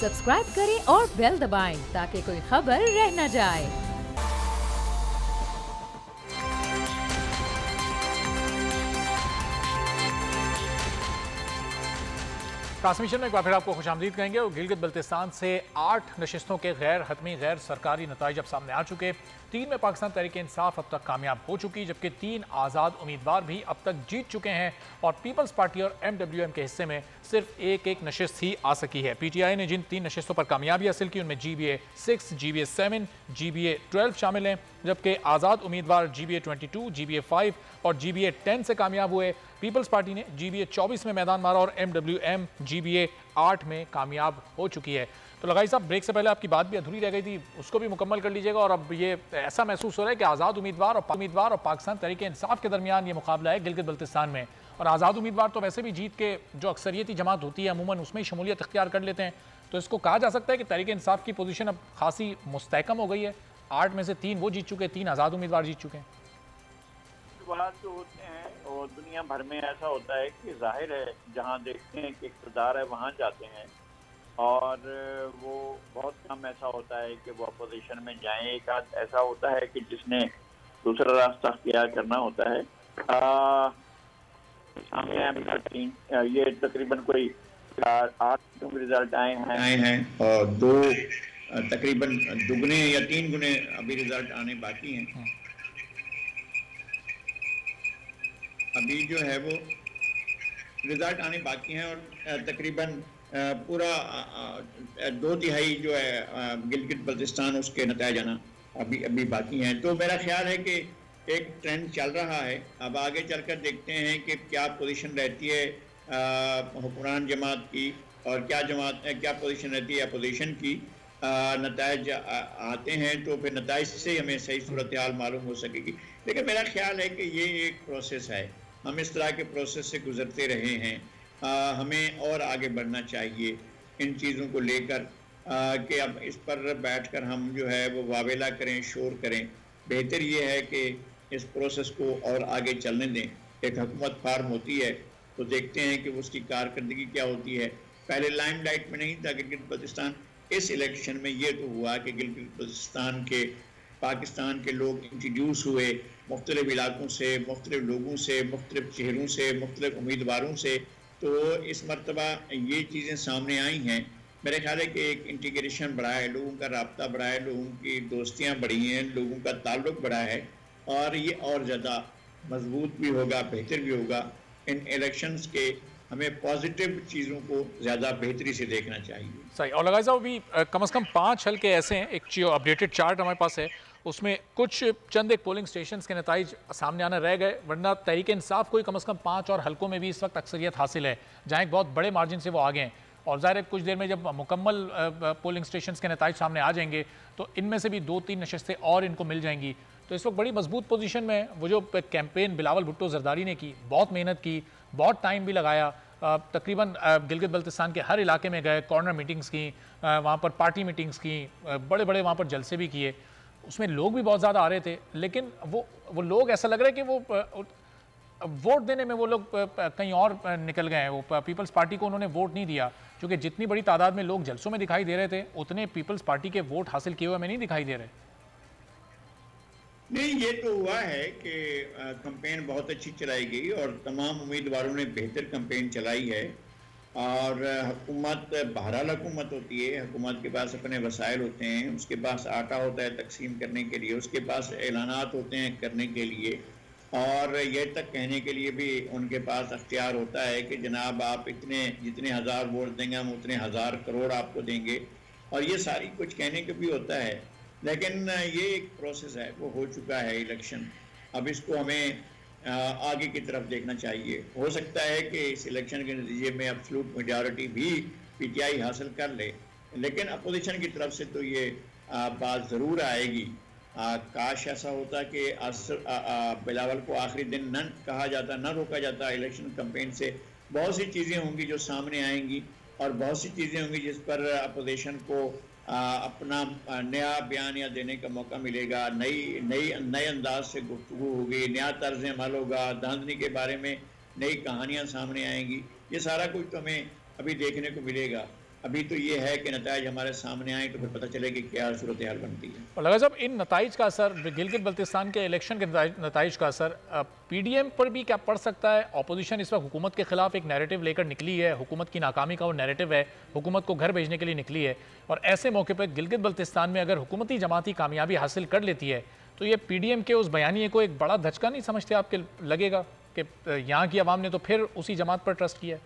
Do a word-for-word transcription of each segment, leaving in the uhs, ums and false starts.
Subscribe करें और bell दबाएं ताकि कोई खबर रह न जाए। ट्रांसमिशन में एक बार फिर आपको खुशामदीद कहेंगे। और गिलगित बल्तिस्तान से आठ नशिस्तों के गैर हतमी गैर सरकारी नताइज अब सामने आ चुके। तीन में पाकिस्तान तहरीक इंसाफ अब तक कामयाब हो चुकी, जबकि तीन आज़ाद उम्मीदवार भी अब तक जीत चुके हैं। और पीपल्स पार्टी और एम डब्ल्यू एम के हिस्से में सिर्फ एक एक नशिस्त ही आ सकी है। पी टी आई ने जिन तीन नशिस्तों पर कामयाबी हासिल की उनमें G B A six, G B A seven, G B A twelve शामिल हैं, जबकि आज़ाद उम्मीदवार G B A twenty two, G B A five और जी बी ए टेन से कामयाब हुए। पीपल्स पार्टी ने जी बी ए चौबीस में मैदान मारा और M W M G B A आठ में कामयाब हो चुकी है। तो लगाई साहब, ब्रेक से पहले आपकी बात भी अधूरी रह गई थी, उसको भी मुकम्मल कर लीजिएगा। और अब ये ऐसा महसूस हो रहा है कि आज़ाद उम्मीदवार और उम्मीदवार और पाकिस्तान तहरीक इंसाफ के दरमियान ये मुकाबला है गिलगित बल्तिस्तान में। और आज़ाद उम्मीदवार तो वैसे भी जीत के जो अक्सरियती जमात होती है अमूमन उसमें ही शमूलियत इख्तियार कर लेते हैं। तो इसको कहा जा सकता है कि तहरीक इंसाफ की पोजीशन अब खासी मुस्तहकम हो गई है। आठ में से तीन वो जीत चुके, तीन आज़ाद उम्मीदवार जीत चुके हैं। बात जो होते हैं और दुनिया भर में ऐसा होता है कि जाहिर है जहाँ देखते हैं कि इक़्तिदार है वहाँ जाते हैं, और वो बहुत कम ऐसा होता है कि वो अपोजिशन में जाएं। एक आध ऐसा होता है कि जिसने दूसरा रास्ता अख्तियार करना होता है। आ, ये तकरीबन कोई आठ रिजल्ट आए हैं आए हैं और दो तकरीबन दुगने या तीन गुने अभी रिजल्ट आने बाकी हैं। अभी जो है वो रिजल्ट आने बाकी हैं और तकरीबन पूरा दो तिहाई जो है गिलगित बल्तिस्तान उसके नतीजे आना अभी अभी बाकी हैं। तो मेरा ख्याल है कि एक ट्रेंड चल रहा है। अब आगे चलकर देखते हैं कि क्या पोजीशन रहती है हुक्मरान जमात की और क्या जमात क्या पोजीशन रहती है अपोजिशन की। नताइज आते हैं तो फिर नताइज से हमें सही सूरत हाल मालूम हो सकेगी। लेकिन मेरा ख्याल है कि ये एक प्रोसेस है, हम इस तरह के प्रोसेस से गुजरते रहे हैं। आ, हमें और आगे बढ़ना चाहिए इन चीज़ों को लेकर कि अब इस पर बैठकर हम जो है वो वावेला करें, शोर करें। बेहतर ये है कि इस प्रोसेस को और आगे चलने दें। एक हुकूमत फार्म होती है तो देखते हैं कि उसकी कारकर्दगी क्या होती है। पहले लाइमलाइट में नहीं था गिलगित बल्तिस्तान, इस इलेक्शन में ये तो हुआ कि गिलगित बल्तिस्तान के पाकिस्तान के लोग इंट्रोड्यूस हुए मुख्तलिफ इलाकों से, मुख्तलिफ लोगों से, मुख्तलिफ चेहरों से, मुख्तलिफ उम्मीदवारों से। तो इस मरतबा ये चीज़ें सामने आई हैं। मेरे ख्याल है कि एक इंटीग्रेशन बढ़ा है, लोगों का राब्ता बढ़ा है, लोगों की दोस्तियाँ बढ़ी हैं, लोगों का ताल्लुक बढ़ा है और ये और ज़्यादा मजबूत भी होगा, बेहतर भी होगा। इन इलेक्शंस के हमें पॉजिटिव चीज़ों को ज़्यादा बेहतरी से देखना चाहिए। सही। और लगाई साहब, अभी कम से कम पाँच हल्के ऐसे हैं, एक अपडेटेड चार्ट हमारे पास है, उसमें कुछ चंद एक पोलिंग स्टेशन के नताइज सामने आना रह गए, वरना तहरीक इंसाफ को कम से कम पाँच और हल्कों में भी इस वक्त अक्सरियत हासिल है, जहाँ एक बहुत बड़े मार्जिन से वो आगे हैं। और ज़ाहिर है कुछ देर में जब मुकम्मल पोलिंग स्टेशन के नताइज सामने आ जाएंगे तो इनमें से भी दो तीन नशस्तें और इनको मिल जाएंगी। तो इस वक्त बड़ी मजबूत पोजीशन में वो जो कैंपेन बिलावल भुट्टो जरदारी ने की, बहुत मेहनत की, बहुत टाइम भी लगाया, तकरीबन गिलगित बल्तिस्तान के हर इलाके में गए, कॉर्नर मीटिंग्स की, वहाँ पर पार्टी मीटिंग्स की, बड़े बड़े वहाँ पर जलसे भी किए। उसमें लोग भी बहुत ज़्यादा आ रहे थे, लेकिन वो वो लोग ऐसा लग रहा है कि वो वोट देने में वो लोग कहीं और निकल गए हैं। वो पीपल्स पार्टी को उन्होंने वोट नहीं दिया, क्योंकि जितनी बड़ी तादाद में लोग जलसों में दिखाई दे रहे थे उतने पीपल्स पार्टी के वोट हासिल किए हुए हमें नहीं दिखाई दे रहे। नहीं, ये तो हुआ है कि कैंपेन बहुत अच्छी चलाई गई और तमाम उम्मीदवारों ने बेहतर कैंपेन चलाई है। और हुकूमत बहरहाल हुकूमत होती है, हुकूमत के पास अपने वसाइल होते हैं, उसके पास आटा होता है तकसीम करने के लिए, उसके पास ऐलानात होते हैं करने के लिए, और ये तक कहने के लिए भी उनके पास अख्तियार होता है कि जनाब आप इतने जितने हज़ार वोट देंगे हम उतने हज़ार करोड़ आपको देंगे, और ये सारी कुछ कहने को भी होता है। लेकिन ये एक प्रोसेस है, वो हो चुका है इलेक्शन। अब इसको हमें आगे की तरफ देखना चाहिए। हो सकता है कि इस इलेक्शन के नतीजे में एब्सोल्यूट मेजॉरिटी भी पीटीआई हासिल कर ले, लेकिन अपोजिशन की तरफ से तो ये बात ज़रूर आएगी। आ, काश ऐसा होता कि बिलावल को आखिरी दिन न कहा जाता, न रोका जाता इलेक्शन कैंपेन से। बहुत सी चीज़ें होंगी जो सामने आएंगी और बहुत सी चीज़ें होंगी जिस पर अपोजिशन को आ, अपना नया बयान या देने का मौका मिलेगा, नई नई नए अंदाज से गुफ्तगू होगी, नया तर्ज अमल होगा, धांधली के बारे में नई कहानियाँ सामने आएंगी। ये सारा कुछ तो हमें अभी देखने को मिलेगा। अभी तो ये है कि नताइज हमारे सामने आए तो फिर पता चले कि क्या सूरत हाल बनती है। और लगा साहब, इन नताइज का असर, गिलगित बल्तिस्तान के इलेक्शन के नताइज का असर पीडीएम पर भी क्या पड़ सकता है? अपोजिशन इस वक्त हुकूमत के खिलाफ एक नैरेटिव लेकर निकली है, हुकूमत की नाकामी का वो नैरेटिव है, हुकूमत को घर भेजने के लिए निकली है, और ऐसे मौके पर गिलगित बल्तिस्तान में अगर हुकूमती जमाती कामयाबी हासिल कर लेती है तो ये पीडीएम के उस बयानिए को एक बड़ा धचका नहीं समझते आपके? लगेगा कि यहाँ की आवाम ने तो फिर उसी जमात पर ट्रस्ट किया है?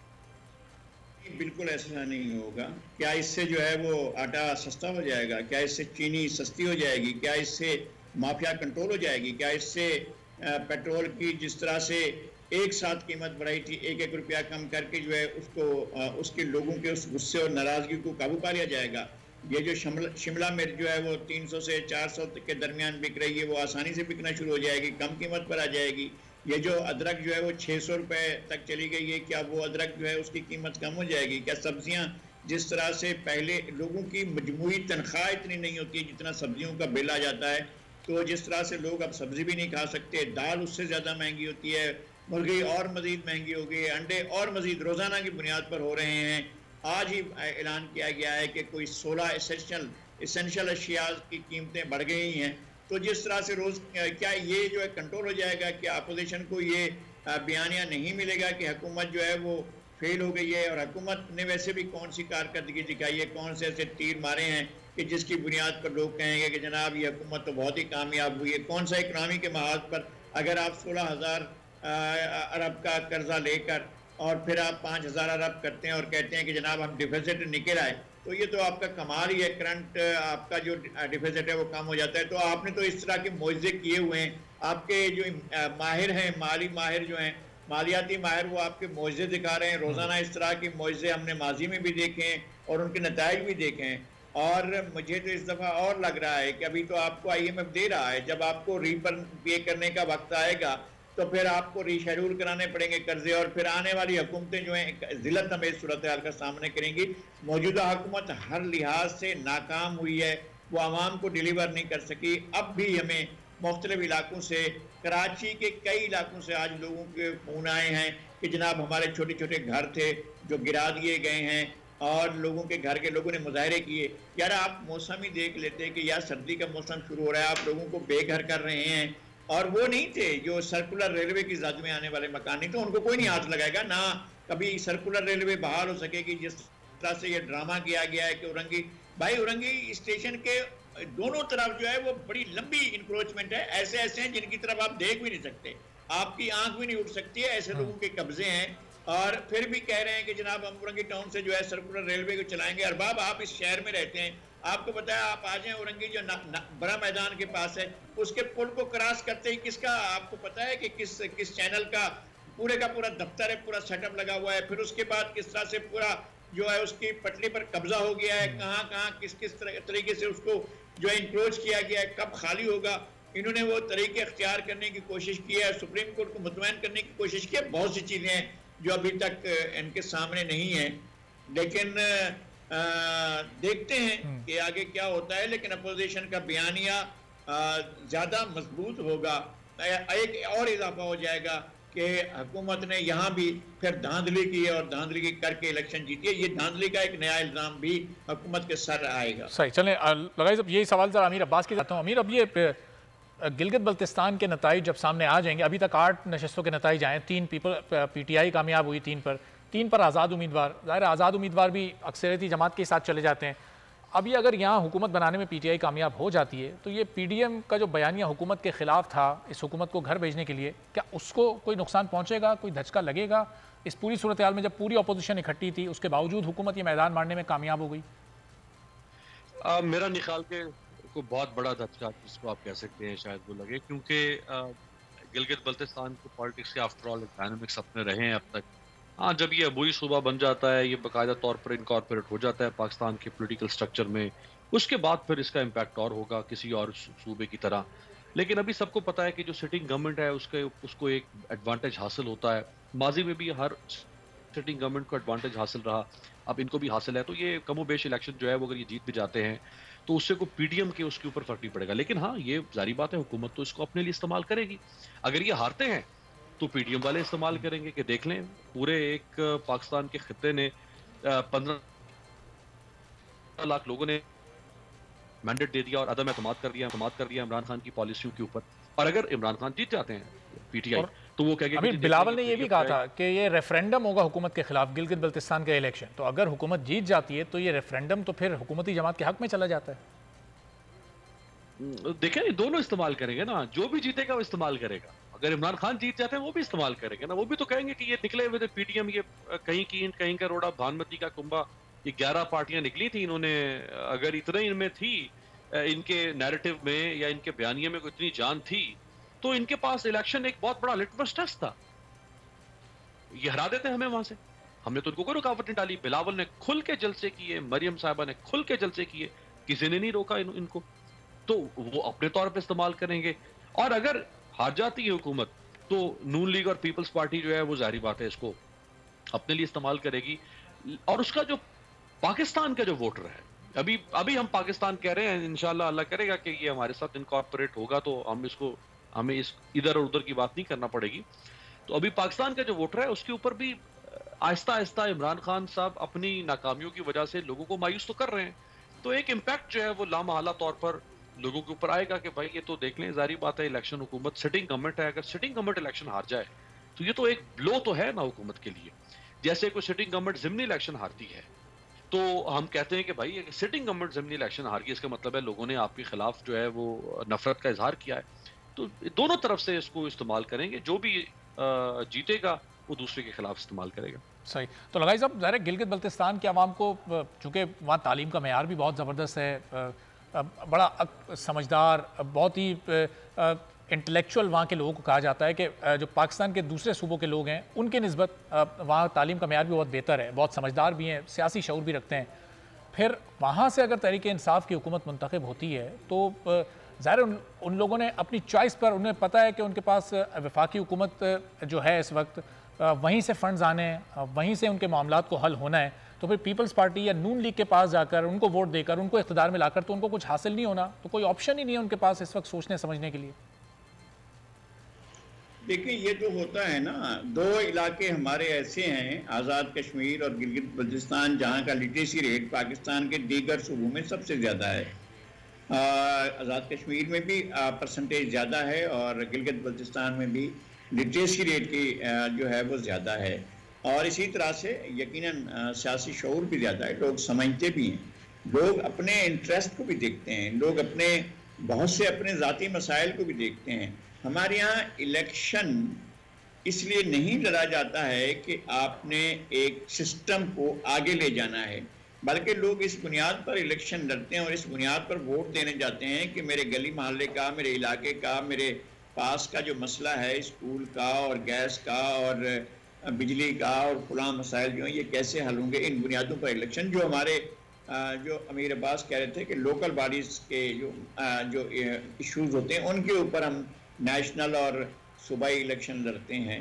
बिल्कुल ऐसा नहीं होगा। क्या इससे जो है वो आटा सस्ता हो जाएगा? क्या इससे चीनी सस्ती हो जाएगी? क्या इससे माफिया कंट्रोल हो जाएगी? क्या इससे पेट्रोल की जिस तरह से एक साथ कीमत बढ़ाई थी, एक एक रुपया कम करके जो है उसको उसके लोगों के उस गुस्से और नाराजगी को काबू पा लिया जाएगा? ये जो शिमला शिमला मिर्च जो है वो तीन सौ से चार सौ के दरमियान बिक रही है, वो आसानी से बिकना शुरू हो जाएगी, कम कीमत पर आ जाएगी। ये जो अदरक जो है वो छः सौ रुपये तक चली गई है, क्या वो अदरक जो है उसकी कीमत कम हो जाएगी? क्या सब्जियां जिस तरह से पहले लोगों की मजमूई तनख्वाह इतनी नहीं होती है जितना सब्जियों का बिल आ जाता है, तो जिस तरह से लोग अब सब्जी भी नहीं खा सकते, दाल उससे ज़्यादा महंगी होती है, मुर्गी और मज़ीद महंगी हो गई, अंडे और मज़ीद रोज़ाना की बुनियाद पर हो रहे हैं। आज ही ऐलान किया गया है कि कोई सोलह एसेंशियल एसेंशियल अशिया की कीमतें बढ़ गई हैं। तो जिस तरह से रोज़ क्या ये जो है कंट्रोल हो जाएगा? क्या अपोजिशन को ये बयानिया नहीं मिलेगा कि हुकूमत जो है वो फेल हो गई है? और हुकूमत ने वैसे भी कौन सी कारकर्दगी दिखाई है, कौन से ऐसे तीर मारे हैं कि जिसकी बुनियाद पर लोग कहेंगे कि जनाब ये हुकूमत तो बहुत ही कामयाब हुई है? कौन सा इकनॉमी के महाज पर अगर आप सोलह हज़ार अरब का कर्जा लेकर और फिर आप पाँच हज़ार अरब करते हैं और कहते हैं कि जनाब हम डिफिसिट निकल आए, तो ये तो आपका कमाल ही है। करंट आपका जो डिफिसिट है वो कम हो जाता है। तो आपने तो इस तरह के मुआवजे किए हुए हैं, आपके जो माहिर हैं, माली माहिर जो हैं, मालियाती माहिर, वो आपके मुआवजे दिखा रहे हैं रोज़ाना। इस तरह के मुआवजे हमने माजी में भी देखे हैं और उनके नताइज भी देखे हैं। और मुझे तो इस दफ़ा और लग रहा है कि अभी तो आपको आई एम एफ दे रहा है, जब आपको रीपर पे करने का वक्त आएगा तो फिर आपको रीशेड्यूल कराने पड़ेंगे कर्जे, और फिर आने वाली हुकूमतें जो हैं ज़िल्लत हमें सूरत हाल का सामने करेंगी। मौजूदा हुकूमत हर लिहाज से नाकाम हुई है, वो आवाम को डिलीवर नहीं कर सकी। अब भी हमें मुख्तलिफ इलाकों से, कराची के कई इलाकों से आज लोगों के फ़ोन आए हैं कि जनाब हमारे छोटे छोटे घर थे जो गिरा दिए गए हैं, और लोगों के घर के लोगों ने मुजाहरे किए। यार आप मौसम ही देख लेते कि यार सर्दी का मौसम शुरू हो रहा है, आप लोगों को बेघर कर रहे हैं। और वो नहीं थे जो सर्कुलर रेलवे की ज़द में आने वाले मकान नहीं, तो उनको कोई नहीं हाथ लगाएगा ना। कभी सर्कुलर रेलवे बहाल हो सकेगी जिस तरह से ये ड्रामा किया गया है कि औरंगी भाई औरंगी स्टेशन के दोनों तरफ जो है वो बड़ी लंबी इंक्रोचमेंट है, ऐसे ऐसे हैं जिनकी तरफ आप देख भी नहीं सकते, आपकी आंख भी नहीं उठ सकती है, ऐसे लोगों के कब्जे हैं। और फिर भी कह रहे हैं कि जनाब हम औरंगी टाउन से जो है सर्कुलर रेलवे को चलाएंगे। अरबाब आप इस शहर में रहते हैं, आपको पता है, आप आ जाएं औरंगी जो न, न, बड़ा मैदान के पास है, उसके पुल को क्रॉस करते ही किसका आपको पता है कि किस किस चैनल का पूरे का पूरा दफ्तर है, पूरा सेटअप लगा हुआ है। फिर उसके बाद किस तरह से पूरा जो है उसकी पटरी पर कब्जा हो गया है, कहाँ कहाँ किस किस तरीके से उसको जो है इंक्रोच किया गया है, कब खाली होगा। इन्होंने वो तरीके अख्तियार करने की कोशिश की है, सुप्रीम कोर्ट को मुतमईन करने की कोशिश की है। बहुत सी चीज़ें हैं जो अभी तक इनके सामने नहीं है, लेकिन आ, देखते हैं कि आगे क्या होता है। लेकिन अपोजिशन का बयानिया ज़्यादा मजबूत होगा। एक और इजाफा हो जाएगा कि हुकूमत ने यहाँ भी फिर धांधली की है और धांधली की करके इलेक्शन जीती है। ये धांधली का एक नया इल्ज़ाम भी हुकूमत के सर आएगा। सही, चलें लगाई साहब, यही सवाल ज़रा अमीर अब्बास के जाता हूँ। अमीर, अब ये गिलगित बल्तिस्तान के नताइज जब सामने आ जाएंगे, अभी तक आठ नशस्तों के नताइज आए, तीन पीपल पी टी आई कामयाब हुई, तीन पर तीन पर आज़ाद उम्मीदवार, ज़ाहिर आज़ाद उम्मीदवार भी अक्सरियती जमात के साथ चले जाते हैं। अभी अगर यहाँ हुकूमत बनाने में पी टी आई कामयाब हो जाती है तो ये पी डी एम का जो बयानिया हुकूमत के ख़िलाफ़ था, इस हुकूमत को घर भेजने के लिए, क्या उसको कोई नुकसान पहुँचेगा, कोई धचका लगेगा इस पूरी सूरत हाल में, जब पूरी अपोजिशन इकट्ठी थी उसके बावजूद हुकूमत ये मैदान मारने में कामयाब हो गई? आ, मेरा निकाल के को बहुत बड़ा धचका जिसको आप कह सकते हैं शायद वो लगे, क्योंकि गिलगित बल्तिस्तान के पॉलिटिक्स के आफ्टर ऑल डायनामिक्स अपने रहे हैं अब तक। हाँ, जब ये अबूई सूबा बन जाता है, ये बाकायदा तौर पर इनकॉर्पोरेट हो जाता है पाकिस्तान के पॉलिटिकल स्ट्रक्चर में, उसके बाद फिर इसका इम्पैक्ट और होगा किसी और सूबे की तरह। लेकिन अभी सबको पता है कि जो सिटिंग गवर्नमेंट है उसके उसको एक एडवांटेज हासिल होता है। माजी में भी हर सिटिंग गवर्नमेंट को एडवांटेज हासिल रहा, अब इनको भी हासिल है। तो ये कमो बेश इलेक्शन जो है वो अगर ये जीत भी जाते हैं तो उससे को पीडीएम के उसके ऊपर फर्क नहीं पड़ेगा। लेकिन हाँ, ये जारी बात है, हुकूमत तो इसको अपने लिए इस्तेमाल करेगी। अगर ये हारते हैं तो पीडीएम वाले इस्तेमाल करेंगे कि देख लें पूरे एक पाकिस्तान के खित्ते ने पंद्रह लाख लोगों ने मैंडेट दे दिया और अदम एतमाद कर दिया एतमाद कर दिया इमरान खान की पॉलिसियों के ऊपर। और अगर इमरान खान जीत जाते हैं पीटीआई तो वो कहेंगे अभी बिलावल ने ये भी कहा था कि ये रेफरेंडम होगा हुकूमत के खिलाफ गिलगित बल्तिस्तान का इलेक्शन, तो अगर हुकूमत जीत जाती है तो ये रेफरेंडम तो फिर हुकूमती जमात के हक में चला जाता है। देखें दोनों इस्तेमाल करेंगे ना, जो भी जीतेगा वो इस्तेमाल करेगा। अगर इमरान खान जीत जाते हैं वो भी इस्तेमाल करेंगे ना, वो भी तो कहेंगे कि ये निकले हुए थे पीटीएम, ये कहीं की कहीं का रोड़ा भानुमती का कुंभा, ये ग्यारह पार्टियां निकली थी, इन्होंने अगर इतने इनमें थी इनके नैरेटिव में या इनके बयानिए में इतनी जान थी तो इनके पास इलेक्शन एक बहुत बड़ा लिटमस टेस्ट था, ये हरा देते हमें वहां से। हमने तो उनको कोई रुकावट नहीं डाली, बिलावल ने खुल के जलसे किए, मरियम साहिबा ने खुल के जलसे किए, किसी ने नहीं रोका इन, इनको, तो वो अपने तौर पे इस्तेमाल करेंगे। और अगर हार जाती है हुकूमत तो नून लीग और पीपल्स पार्टी जो है वो जाहिर बात है इसको अपने लिए इस्तेमाल करेगी। और उसका जो पाकिस्तान का जो वोटर है, अभी अभी हम पाकिस्तान कह रहे हैं, इंशाल्लाह अल्लाह करेगा कि ये हमारे साथ इनकॉर्पोरेट होगा तो हम इसको हमें इस इधर और उधर की बात नहीं करना पड़ेगी। तो अभी पाकिस्तान का जो वोटर है उसके ऊपर भी आहिस्ता आहिस्ता इमरान खान साहब अपनी नाकामियों की वजह से लोगों को मायूस तो कर रहे हैं, तो एक इम्पैक्ट जो है वो लामहला तौर पर लोगों के ऊपर आएगा कि भाई ये तो देख लें, जारी बात है इलेक्शन हुकूमत सिटिंग गवर्नमेंट है, अगर सिटिंग गवर्नमेंट इलेक्शन हार जाए तो ये तो एक ब्लो तो है ना हुकूमत के लिए। जैसे कोई सिटिंग गवर्नमेंट जिमनी इलेक्शन हारती है तो हम कहते हैं कि भाई सिटिंग गवर्नमेंट जिमनी इलेक्शन हार गई, इसका मतलब है लोगों ने आपके खिलाफ जो है वो नफरत का इजहार किया है। तो दोनों तरफ से इसको इस्तेमाल करेंगे, जो भी जीतेगा वो दूसरे के खिलाफ इस्तेमाल करेगा। सही। तो लगाई साहब ज़ाहिर है गिलगित बल्तिस्तान के अवाम को, चूँकि वहाँ तालीम का मेयार भी बहुत ज़बरदस्त है, बड़ा समझदार, बहुत ही इंटेलेक्चुअल वहाँ के लोगों को कहा जाता है कि जो पाकिस्तान के दूसरे सूबों के लोग हैं उनके निस्बत वहाँ तालीम का मेयार भी बहुत बेहतर है, बहुत समझदार भी हैं, सियासी शऊर भी रखते हैं। फिर वहाँ से अगर तहरीक इंसाफ की हुकूमत मुंतखब होती है तो ज़ाहिर उन, उन लोगों ने अपनी चॉइस पर, उन्हें पता है कि उनके पास वफाकी हुकूमत जो है इस वक्त वहीं से फंड्स आने हैं, वहीं से उनके मामलात को हल होना है, तो फिर पीपल्स पार्टी या नून लीग के पास जाकर उनको वोट देकर उनको इख्तिदार में लाकर तो उनको कुछ हासिल नहीं होना, तो कोई ऑप्शन ही नहीं है उनके पास इस वक्त सोचने समझने के लिए। देखिए ये तो होता है ना, दो इलाके हमारे ऐसे हैं, आज़ाद कश्मीर और गिलगित बल्तिस्तान, जहाँ का लिटरेसी रेट पाकिस्तान के दीगर सूबों में सबसे ज़्यादा है। आज़ाद कश्मीर में भी परसेंटेज ज़्यादा है और गिलगित बल्तिस्तान में भी लिटरेसी रेट की आ, जो है वो ज़्यादा है। और इसी तरह से यकीनन सियासी शऊर भी ज़्यादा है, लोग समझते भी हैं, लोग अपने इंटरेस्ट को भी देखते हैं, लोग अपने बहुत से अपने ज़ाती मसाइल को भी देखते हैं। हमारे यहाँ इलेक्शन इसलिए नहीं लड़ा जाता है कि आपने एक सिस्टम को आगे ले जाना है, बल्कि लोग इस बुनियाद पर इलेक्शन लड़ते हैं और इस बुनियाद पर वोट देने जाते हैं कि मेरे गली मोहल्ले का, मेरे इलाके का, मेरे पास का जो मसला है स्कूल का और गैस का और बिजली का और फलां मसाइल जो हैं ये कैसे हल होंगे। इन बुनियादों पर इलेक्शन, जो हमारे जो अमीर अब्बास कह रहे थे कि लोकल बॉडीज़ के जो जो इश्यूज़ होते हैं उनके ऊपर हम नेशनल और सूबाई इलेक्शन लड़ते हैं,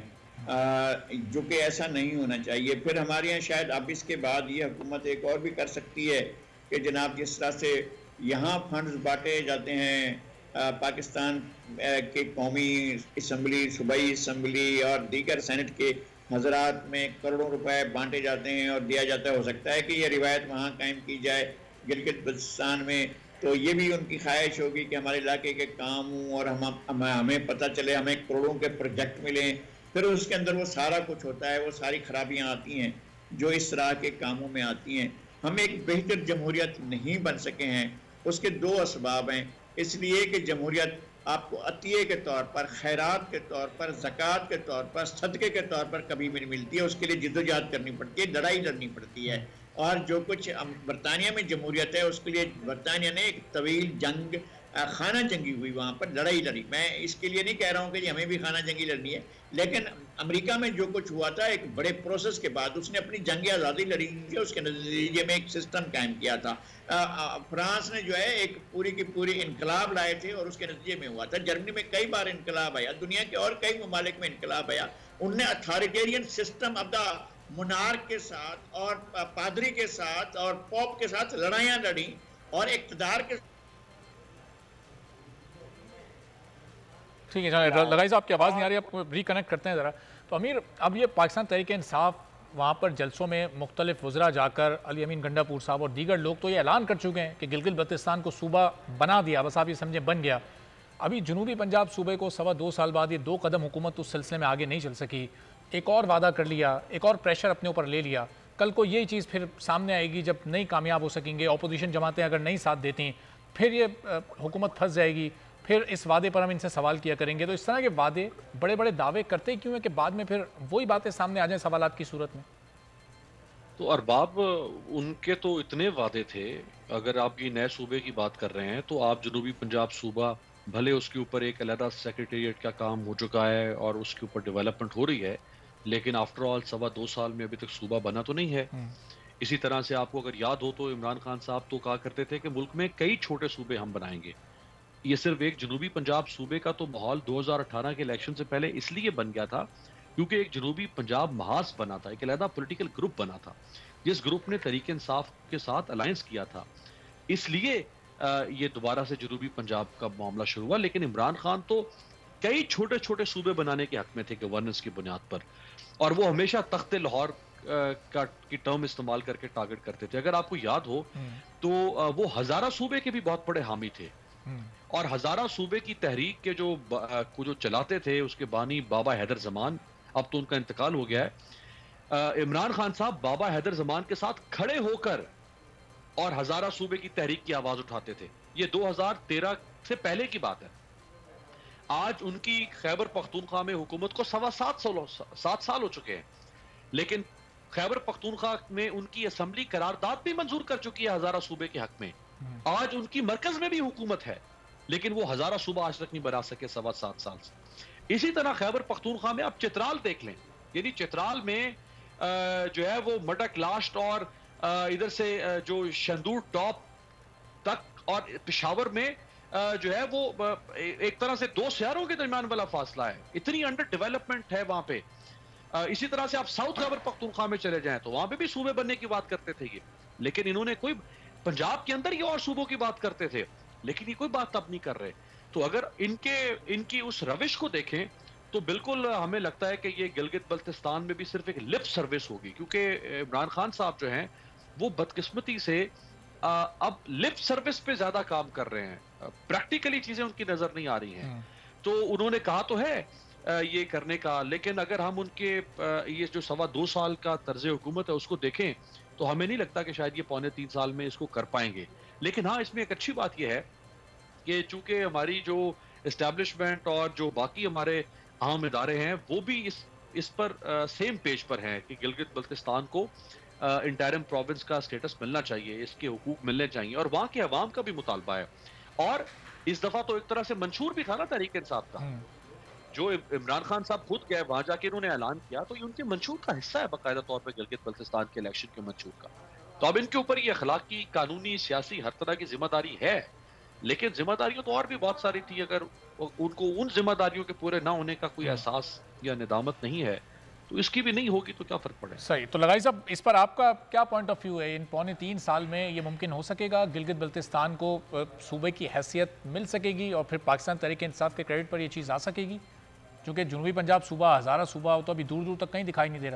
जो कि ऐसा नहीं होना चाहिए। फिर हमारे यहाँ शायद अब इसके बाद ये हुकूमत एक और भी कर सकती है कि जनाब जिस तरह से यहाँ फंड्स बांटे जाते हैं पाकिस्तान के कौमी असम्बली, सूबाई असम्बली और दीगर सेनेट के हजरात में करोड़ों रुपए बांटे जाते हैं और दिया जाता है, हो सकता है कि ये रिवायत वहाँ कायम की जाए गिलगित बल्तिस्तान में, तो ये भी उनकी ख्वाहिश होगी कि हमारे इलाके के काम हों और हम हमें हमें पता चले, हमें करोड़ों के प्रोजेक्ट मिलें। फिर उसके अंदर वो सारा कुछ होता है, वो सारी खराबियाँ आती हैं जो इस तरह के कामों में आती हैं। हम एक बेहतर जमहूरियत नहीं बन सके हैं, उसके दो असबाब हैं। इसलिए कि जमहूरियत आपको अतिये के तौर पर, खैरात के तौर पर, ज़कात के तौर पर, सदक़े के तौर पर कभी भी नहीं मिलती है, उसके लिए जिद्दोजहद करनी पड़ती है, लड़ाई लड़नी पड़ती है। और जो कुछ बरतानिया में जमहूरियत है उसके लिए बरतानिया ने एक तवील जंग, खाना जंगी हुई, वहाँ पर लड़ाई लड़ी। मैं इसके लिए नहीं कह रहा हूँ कि हमें भी खाना जंगी लड़नी है, लेकिन अमेरिका में जो कुछ हुआ था एक बड़े प्रोसेस के बाद उसने अपनी जंग आज़ादी लड़ी थी, उसके नतीजे में एक सिस्टम कायम किया था। फ्रांस ने जो है एक पूरी की पूरी इनकलाब लाए थे और उसके नतीजे में हुआ था। जर्मनी में कई बार इनकलाब आया, दुनिया के और कई ममालिक में इनकलाब आया। उनने अथॉरिटेरियन सिस्टम अब द मुनार्क के साथ और पादरी के साथ और पॉप के साथ लड़ाइयाँ लड़ी और इक़्तिदार के। ठीक है, लगाई साहब आपकी आवाज़ नहीं आ रही, आप रिकनेक्ट करते हैं ज़रा। तो अमीर, अब ये पाकिस्तान तहरीक इंसाफ वहाँ पर जलसों में मुख्तलिफ वज़रा जाकर अली अमीन गंडापुर साहब और दीगर लोग तो ये ऐलान कर चुके हैं कि गिलगित बल्तिस्तान को सूबा बना दिया, बस आप ये समझें बन गया। अभी जनूबी पंजाब सूबे को सवा दो साल बाद ये दो कदम हुकूमत उस सिलसिले में आगे नहीं चल सकी, एक और वादा कर लिया, एक और प्रेशर अपने ऊपर ले लिया। कल को ये चीज़ फिर सामने आएगी जब नहीं कामयाब हो सकेंगे, अपोजिशन जमातें अगर नहीं साथ देती, फिर ये हुकूमत फंस जाएगी, फिर इस वादे पर हम इनसे सवाल किया करेंगे। तो इस तरह के वादे, बड़े बड़े दावे करते क्यों हैं कि बाद में फिर वही बातें सामने आ जाएं सवालात की सूरत में? तो अरबाब, उनके तो इतने वादे थे। अगर आप ये नए सूबे की बात कर रहे हैं तो आप जनूबी पंजाब सूबा, भले उसके ऊपर एक अलहदा सेक्रेटेरिएट का काम हो चुका है और उसके ऊपर डेवलपमेंट हो रही है, लेकिन आफ्टर ऑल सवा दो साल में अभी तक सूबा बना तो नहीं है। इसी तरह से आपको अगर याद हो तो इमरान खान साहब तो कहा करते थे कि मुल्क में कई छोटे सूबे हम बनाएंगे। ये सिर्फ एक जनूबी पंजाब सूबे का तो माहौल दो हज़ार अठारह के इलेक्शन से पहले इसलिए बन गया था क्योंकि एक जनूबी पंजाब महाज बना था, एक अलहदा पॉलिटिकल ग्रुप बना था, जिस ग्रुप ने तरीके इंसाफ के साथ अलायंस किया था। इसलिए ये दोबारा से जनूबी पंजाब का मामला शुरू हुआ। लेकिन इमरान खान तो कई छोटे छोटे सूबे बनाने के हक में थे गवर्नेंस की बुनियाद पर, और वो हमेशा तख्ते लाहौर का की टर्म इस्तेमाल करके टारगेट करते थे। अगर आपको याद हो तो वो हजारा सूबे के भी बहुत बड़े हामी थे, और हजारा सूबे की तहरीक के जो को जो चलाते थे उसके बानी बाबा हैदर जमान, अब तो उनका इंतकाल हो गया है। इमरान खान साहब बाबा हैदर जमान के साथ खड़े होकर और हजारा सूबे की तहरीक की आवाज उठाते थे। ये दो हज़ार तेरह से पहले की बात है। आज उनकी खैबर पख्तूनख्वा में हुकूमत को सवा सात साल सात साल हो चुके हैं, लेकिन खैबर पख्तूनख्वा में उनकी असेंबली करारदाद भी मंजूर कर चुकी है हजारा सूबे के हक में। आज उनकी मरकज में भी हुकूमत है, लेकिन वो हजारा सूबा आज तक नहीं बना सके सवा सात साल से। इसी तरह खैबर पख्तूनख्वा में आप चित्राल देख लें, यानी चित्राल में जो है वो मडक लास्ट और इधर से जो शंदूर टॉप तक और पेशावर में जो है वो एक तरह से दो शहरों के दरमियान वाला फासला है। इतनी अंडर डेवलपमेंट है वहां पे। इसी तरह से आप साउथ खैबर पख्तूनख्वा में चले जाएं तो वहां पे भी सूबे बनने की बात करते थे ये, लेकिन इन्होंने कोई पंजाब के अंदर ये और सूबों की बात करते थे, लेकिन ये कोई बात अब नहीं कर रहे। तो अगर इनके इनकी उस रविश को देखें तो बिल्कुल हमें लगता है कि ये गिलगित बल्तिस्तान में भी सिर्फ एक लिप सर्विस होगी, क्योंकि इमरान खान साहब जो हैं वो बदकिस्मती से आ, अब लिप सर्विस पे ज्यादा काम कर रहे हैं, प्रैक्टिकली चीजें उनकी नजर नहीं आ रही हैं। तो उन्होंने कहा तो है आ, ये करने का, लेकिन अगर हम उनके आ, ये जो सवा दो साल का तर्ज हुकूमत है उसको देखें तो हमें नहीं लगता कि शायद ये पौने तीन साल में इसको कर पाएंगे। लेकिन हाँ, इसमें एक अच्छी बात यह है कि चूंकि हमारी जो एस्टेब्लिशमेंट और जो बाकी हमारे अहम इदारे हैं वो भी इस इस पर आ, सेम पेज पर हैं कि गिलगित बल्तिस्तान को इंटरिम प्रोविंस का स्टेटस मिलना चाहिए, इसके हुकूक मिलने चाहिए, और वहाँ के अवाम का भी मुतालबा है। और इस दफा तो एक तरह से मंशूर भी था ना तहरीक इंसाफ का, जो इमरान खान साहब खुद गए वहां जाके इन्होंने ऐलान किया, तो ये उनके मंशूर का हिस्सा है बाकायदा तौर पर गिलगित बल्तिस्तान के इलेक्शन के मंशूर का। तो अब इनके ऊपर ये अखलाकी, कानूनी, सियासी हर तरह की जिम्मेदारी है, लेकिन जिम्मेदारियों तो और भी बहुत सारी थी। अगर उनको उन जिम्मेदारियों के पूरे ना होने का कोई एहसास या निदामत नहीं है तो इसकी भी नहीं होगी तो क्या फर्क पड़े। सही। तो लगाई साहब, इस पर आपका क्या पॉइंट ऑफ व्यू है? इन पौने तीन साल में ये मुमकिन हो सकेगा गिलगित बल्तिस्तान को सूबे की हैसियत मिल सकेगी और फिर पाकिस्तान तहरीक इंसाफ के क्रेडिट पर यह चीज़ आ सकेगी? क्योंकि जनूबी पंजाब सूबा हज़ारा सूबा हो तो अभी दूर दूर तक कहीं दिखाई नहीं दे रहा।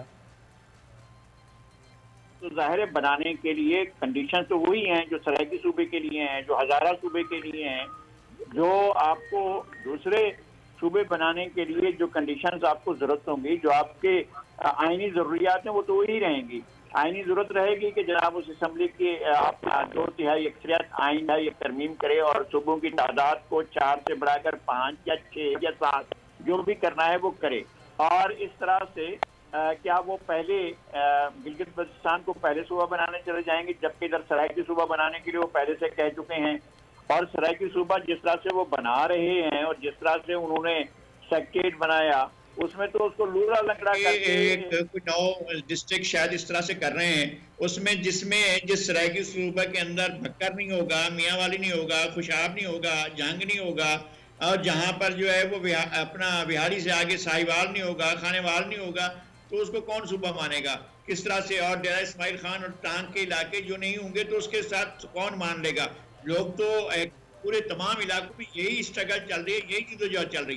तो जाहिर है बनाने के लिए कंडीशन तो वही हैं जो सराइकी सूबे के लिए हैं, जो हज़ारा सूबे के लिए हैं। जो आपको दूसरे सूबे बनाने के लिए जो कंडीशंस आपको ज़रूरत होंगी, जो आपके आइनी ज़रूरियात हैं, वो तो वही रहेंगी। आइनी ज़रूरत रहेगी कि जनाब उस असम्बली की आप दो तिहाई अक्सरियत आइन है ये तरमीम करे और सूबों की तादाद को चार से बढ़ाकर पाँच या छः या सात जो भी करना है वो करे। और इस तरह से आ, क्या वो पहले गिलगित बल्तिस्तान को पहले सूबा बनाने चले जाएंगे, जबकि इधर सराइकी सूबा बनाने के लिए वो पहले से कह चुके हैं। और सराइकी सूबा जिस तरह से वो बना रहे हैं और जिस तरह से उन्होंने सेक्रेटेरिएट बनाया उसमें तो उसको लूरा लंगड़ा करके नौ डिस्ट्रिक्ट शायद इस तरह से कर रहे हैं, उसमें जिसमें जिस सराइकी सूबा के अंदर भक्कर नहीं होगा, मियाँ वाली नहीं होगा, खुशाब नहीं होगा, जंग नहीं होगा, और जहाँ पर जो है वो अपना बिहारी से आगे साहिवाल नहीं होगा, खानेवाल नहीं होगा, तो उसको कौन सूबा मानेगा? किस तरह से? और डेरा इस्माइल खान और टांग के इलाके जो नहीं होंगे तो उसके साथ कौन मान लेगा? लोग तो पूरे तमाम इलाकों में यही स्ट्रगल चल रही है, यही चीज़ जो चल रही है।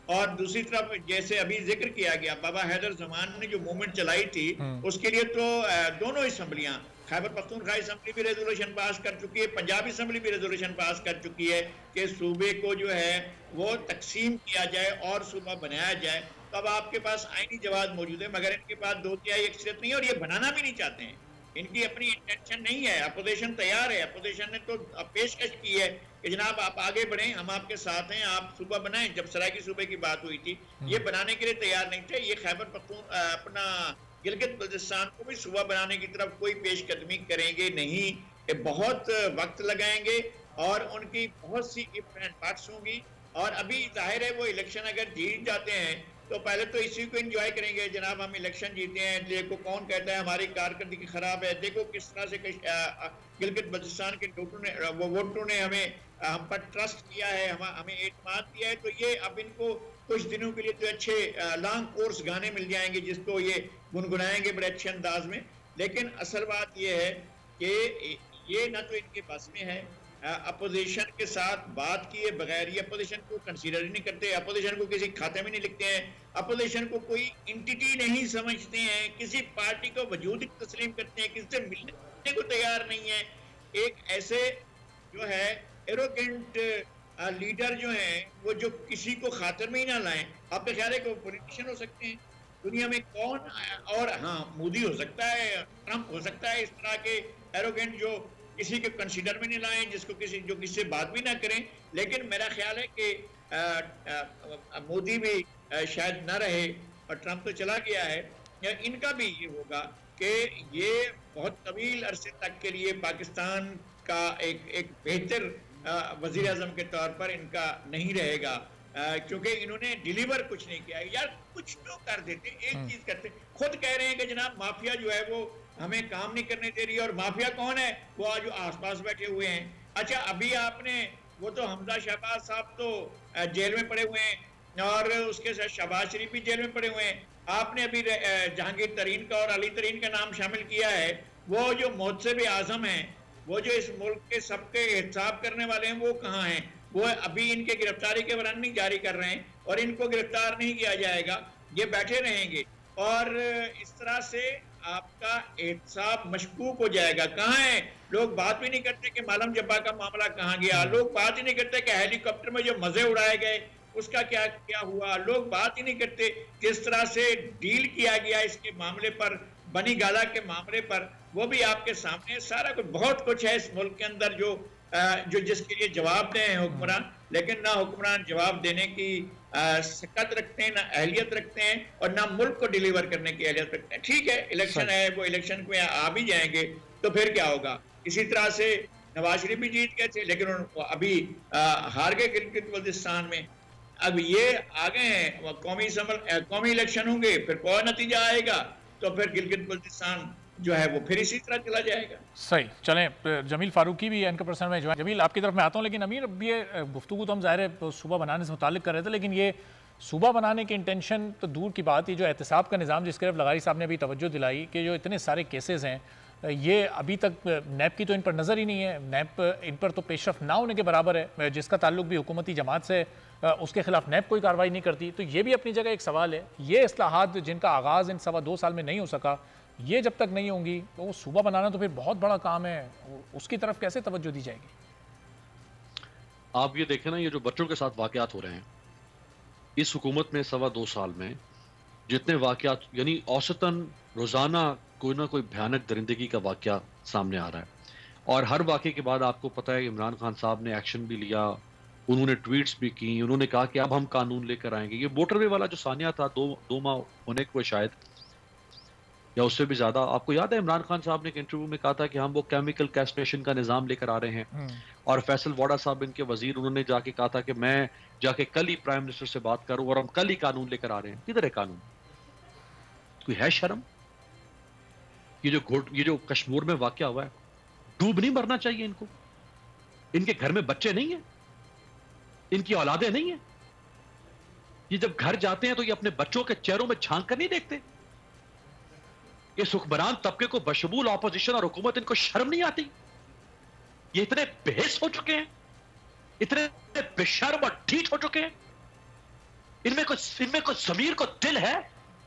और दूसरी तरफ जैसे अभी जिक्र किया गया, बाबा हैदर जमान ने जो मूवमेंट चलाई थी उसके लिए तो दोनों असम्बलियां, खैबर पख्तूनख्वा असम्बली भी रेजोल्यूशन पास कर चुकी है, पंजाब असम्बली भी रेजोल्यूशन पास कर चुकी है कि सूबे को जो है वो तकसीम किया जाए और सूबा बनाया जाए। तो अब आपके पास आईनी जवाब मौजूद है, मगर इनके पास दो तिहाई अक्सरियत नहीं है और ये बनाना भी नहीं चाहते हैं। इनकी अपनी इंटेंशन नहीं है। अपोजिशन तैयार है, अपोजिशन ने तो पेशकश की है कि जनाब आप आगे बढ़ें, हम आपके साथ हैं, आप सूबा बनाएं। जब सराकी सूबे की बात हुई थी ये बनाने के लिए तैयार नहीं थे। ये खैबर पख्तून अपना गिलगित बल्तिस्तान को भी सूबा बनाने की तरफ कोई पेशकदमी करेंगे नहीं, बहुत वक्त लगाएंगे और उनकी बहुत सी इफ एंड बट्स होंगी। और अभी जाहिर है वो इलेक्शन अगर जीत जाते हैं तो पहले तो इसी को एंजॉय करेंगे, जनाब हम इलेक्शन जीते हैं, देखो कौन कहता है हमारी कारकर्दगी खराब है, देखो किस तरह से गिलगित बल्तिस्तान के वोटों ने वो वोटों ने हमें हम पर ट्रस्ट किया है, हम हमें एतमाद दिया है। तो ये अब इनको कुछ दिनों के लिए तो अच्छे लॉन्ग कोर्स गाने मिल जाएंगे जिसको ये गुनगुनाएंगे बड़े अच्छे अंदाज में। लेकिन असल बात ये है कि ये ना तो इनके बस में है, अपोजिशन के साथ बात किए बगैर ये अपोजिशन को कंसीडर ही नहीं करते, अपोजिशन को किसी खाते में नहीं लिखते हैं, अपोजिशन को कोई इंटिटी नहीं समझते हैं, किसी पार्टी को वजूद तस्लीम करते हैं, किसी से मिलने को तैयार नहीं है। एक ऐसे जो है एरोगेंट लीडर जो हैं वो जो किसी को खातर में ही ना लाएं। आपका ख्याल है कि वो पॉलिटिशियन हो सकते हैं दुनिया में कौन? और हाँ, मोदी हो सकता है, ट्रंप हो सकता है, इस तरह के एरोगेंट जो किसी के कंसीडर में नहीं लाए, जिसको किसी जो किसी से बात भी ना करें। लेकिन मेरा ख्याल है कि मोदी भी आ, शायद ना रहे और ट्रंप तो चला गया है। या इनका भी ये होगा कि ये बहुत तवील अरसे तक के लिए पाकिस्तान का एक एक बेहतर वजीर आजम के तौर पर इनका नहीं रहेगा, क्योंकि इन्होंने डिलीवर कुछ नहीं किया। यार कुछ तो कर देते, एक चीज करते। खुद कह रहे हैं कि जनाब माफिया जो है वो हमें काम नहीं करने दे रही है। और माफिया कौन है? वो आज जो आसपास बैठे हुए हैं। अच्छा, अभी आपने वो तो हमजा शहबाज साहब तो जेल में पड़े हुए हैं और उसके साथ शहबाज शरीफ भी जेल में पड़े हुए हैं। आपने अभी जहांगीर तरीन का और अली तरीन का नाम शामिल किया है। वो जो मोहतसिब आजम हैं, वो जो इस मुल्क के सबके हिसाब करने वाले हैं, वो कहाँ हैं? वो अभी इनके गिरफ्तारी के वारंट नहीं जारी कर रहे हैं और इनको गिरफ्तार नहीं किया जाएगा, ये बैठे रहेंगे। और इस तरह से आपका एहतसाब मशकूक हो जाएगा। कहाँ है? लोग बात भी नहीं करते कि मालम जब्बा का मामला कहाँ गया, लोग बात ही नहीं करते कि हेलीकॉप्टर में जो मजे उड़ाए गए उसका क्या क्या हुआ, लोग बात ही नहीं करते किस तरह से डील किया गया इसके मामले पर, बनी गाला के मामले पर। वो भी आपके सामने सारा कुछ, बहुत कुछ है इस मुल्क के अंदर जो जो जिसके लिए जवाब दे हैं हुक्मरान, लेकिन ना हुक्मरान जवाब देने की सकत रखते हैं, ना अहलियत रखते हैं और ना मुल्क को डिलीवर करने की अहलियत रखते हैं। ठीक है, इलेक्शन है, वो इलेक्शन में आ भी जाएंगे तो फिर क्या होगा? इसी तरह से नवाज शरीफ भी जीत गए थे लेकिन अभी हार गए गिलगित बल्तिस्तान में। अब ये आ गए हैं कौमी कौमी इलेक्शन होंगे, फिर कोई नतीजा आएगा तो फिर गिलगित बल्तिस्तान जो है वो फिर इसी तरह चला जाएगा। सही, चलें जमील फारूकी भी एंकर पर्सन में जो है। जमील, आपकी तरफ मैं आता हूँ, लेकिन अमीर अब ये गुफ्तगू तो हम ज़ाहिर है सूबा बनाने से मुताल्लिक कर रहे थे, लेकिन ये सूबा बनाने की इंटेंशन तो दूर की बात, ये जो एहतसाब का निज़ाम जिसकी तरफ लगारी साहब ने अभी तवज्जो दिलाई कि जो इतने सारे केसेस हैं, ये अभी तक नैब की तो इन पर नज़र ही नहीं है। नैब इन पर तो पेशरफ ना होने के बराबर है, जिसका ताल्लुक भी हुकूमती जमात से, उसके खिलाफ नैब कोई कार्रवाई नहीं करती। तो ये भी अपनी जगह एक सवाल है। ये इस्लाहात जिनका आगाज़ इन सवा दो साल में नहीं हो सका, ये जब तक नहीं होंगी तो वो सूबा बनाना तो फिर बहुत बड़ा काम है, उसकी तरफ कैसे तवज्जो दी जाएगी? आप ये देखें ना, ये जो बच्चों के साथ वाकयात हो रहे हैं इस हुकूमत में सवा दो साल में, जितने वाकयात, यानी औसतन रोज़ाना कोई ना कोई भयानक दरिंदगी का वाकया सामने आ रहा है। और हर वाक़े के बाद आपको पता है इमरान खान साहब ने एक्शन भी लिया, उन्होंने ट्वीट्स भी की, उन्होंने कहा कि अब हम कानून लेकर आएंगे। ये मोटरवे वाला जो सानिया था, दो दो माह होने को शायद या उससे भी ज्यादा, आपको याद है इमरान खान साहब ने एक इंटरव्यू में कहा था कि हम वो केमिकल कैस्ट्रेशन का निज़ाम लेकर आ रहे हैं। और फैसल वाडा साहब इनके वजीर, उन्होंने जाके कहा था कि मैं जाके कल ही प्राइम मिनिस्टर से बात करूं और हम कल ही कानून लेकर आ रहे हैं। किधर है कानून? कोई है शर्म? ये जो घोट ये जो कश्मीर में वाकया हुआ है, डूब नहीं मरना चाहिए इनको? इनके घर में बच्चे नहीं है? इनकी औलादे नहीं है? ये जब घर जाते हैं तो ये अपने बच्चों के चेहरों में झांक कर नहीं देखते? इस हुक्मरान तबके को बशमूल ऑपोजिशन और हुकूमत, इनको शर्म नहीं आती? ये इतने बेहिस हो चुके हैं, इतने बेशर्म और ढीठ हो चुके हैं, इनमें कुछ इनमें कुछ जमीर को दिल है?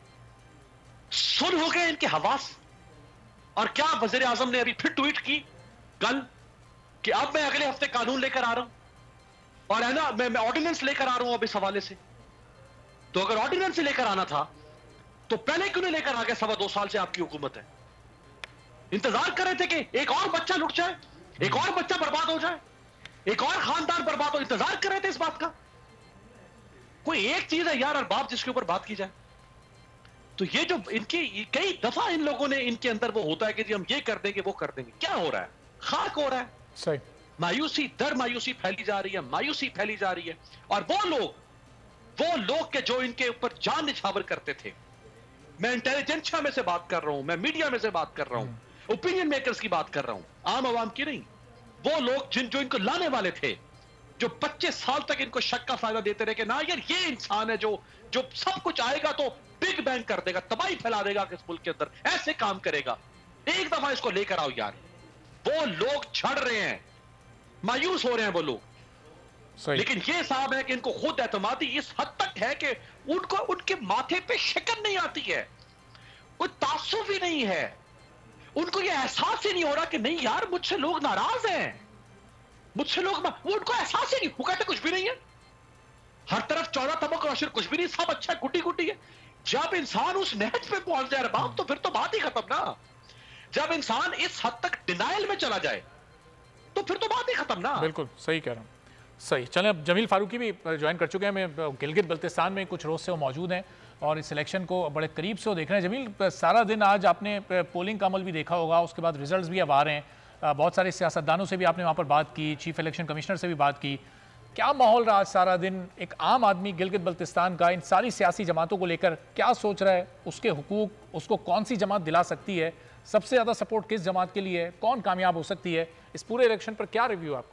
सुन हो गए इनके हवास। और क्या वजीर आजम ने अभी फिर ट्वीट की कल कि अब मैं अगले हफ्ते कानून लेकर आ रहा हूं, और है ना मैं मैं ऑर्डिनेंस लेकर आ रहा हूं अब इस हवाले से। तो अगर ऑर्डिनेंस से लेकर आना था तो पहले क्यों नहीं लेकर आ गया? सवा दो साल से आपकी हुकूमत है, इंतजार कर रहे थे कि एक और बच्चा लुट जाए, एक और बच्चा बर्बाद हो जाए, एक और खानदान बर्बाद हो, इंतजार कर रहे थे इस बात का। कोई एक चीज है यार अरबाब जिसके ऊपर बात की जाए। तो ये जो इनकी कई दफा इन लोगों ने इनके अंदर वो होता है कि जी हम ये कर देंगे वो कर देंगे, क्या हो रहा है? खाक हो रहा है। सही। मायूसी दर मायूसी फैली जा रही है, मायूसी फैली जा रही है। और वो लोग वो लोग के जो इनके ऊपर जान निछावर करते थे, मैं इंटेलिजेंसिया में से बात कर रहा हूं, मैं मीडिया में से बात कर रहा हूं, ओपिनियन मेकर्स की बात कर रहा हूं, आम आवाम की नहीं। वो लोग जिन जो इनको लाने वाले थे, जो पच्चीस साल तक इनको शक का फायदा देते रहे कि ना यार ये इंसान है जो जो सब कुछ आएगा तो बिग बैंग कर देगा, तबाही फैला देगा इस मुल्क के अंदर, ऐसे काम करेगा, एक दफा इसको लेकर आओ यार। वो लोग झड़ रहे हैं, मायूस हो रहे हैं वो लोग। लेकिन ये साहब है कि इनको खुद एतमादी इस हद तक है कि उनको उनके माथे पे शिकन नहीं आती है, कोई तासुब ही नहीं है, उनको ये एहसास ही नहीं हो रहा कि नहीं यार मुझसे लोग नाराज हैं, मुझसे लोग, वो उनको एहसास ही नहीं, वो कहते कुछ भी नहीं है, हर तरफ चौदह तमक रोशन, कुछ भी नहीं, सब अच्छा गुटी गुटी है। जब इंसान उस नहज पे पहुंच जाए बाप, तो फिर तो बात ही खत्म ना। जब इंसान इस हद तक डिनाइल में चला जाए तो फिर तो बात ही खत्म ना। बिल्कुल सही कह रहा हूँ। सही। चलें, अब जमील फारूकी भी ज्वाइन कर चुके हैं, मैं गिलगित बल्तिस्तान में कुछ रोज से वो मौजूद हैं और इस इलेक्शन को बड़े करीब से वो देख रहे हैं। जमील, सारा दिन आज आपने पोलिंग का अमल भी देखा होगा, उसके बाद रिजल्ट्स भी अब आ रहे हैं, बहुत सारे सियासतदानों से भी आपने वहाँ पर बात की, चीफ इलेक्शन कमिश्नर से भी बात की, क्या माहौल रहा आज सारा दिन? एक आम आदमी गिलगित बल्तिस्तान का इन सारी सियासी जमातों को लेकर क्या सोच रहा है? उसके हुकूक उसको कौन सी जमात दिला सकती है? सबसे ज़्यादा सपोर्ट किस जमात के लिए है? कौन कामयाब हो सकती है? इस पूरे इलेक्शन पर क्या रिव्यू आपका?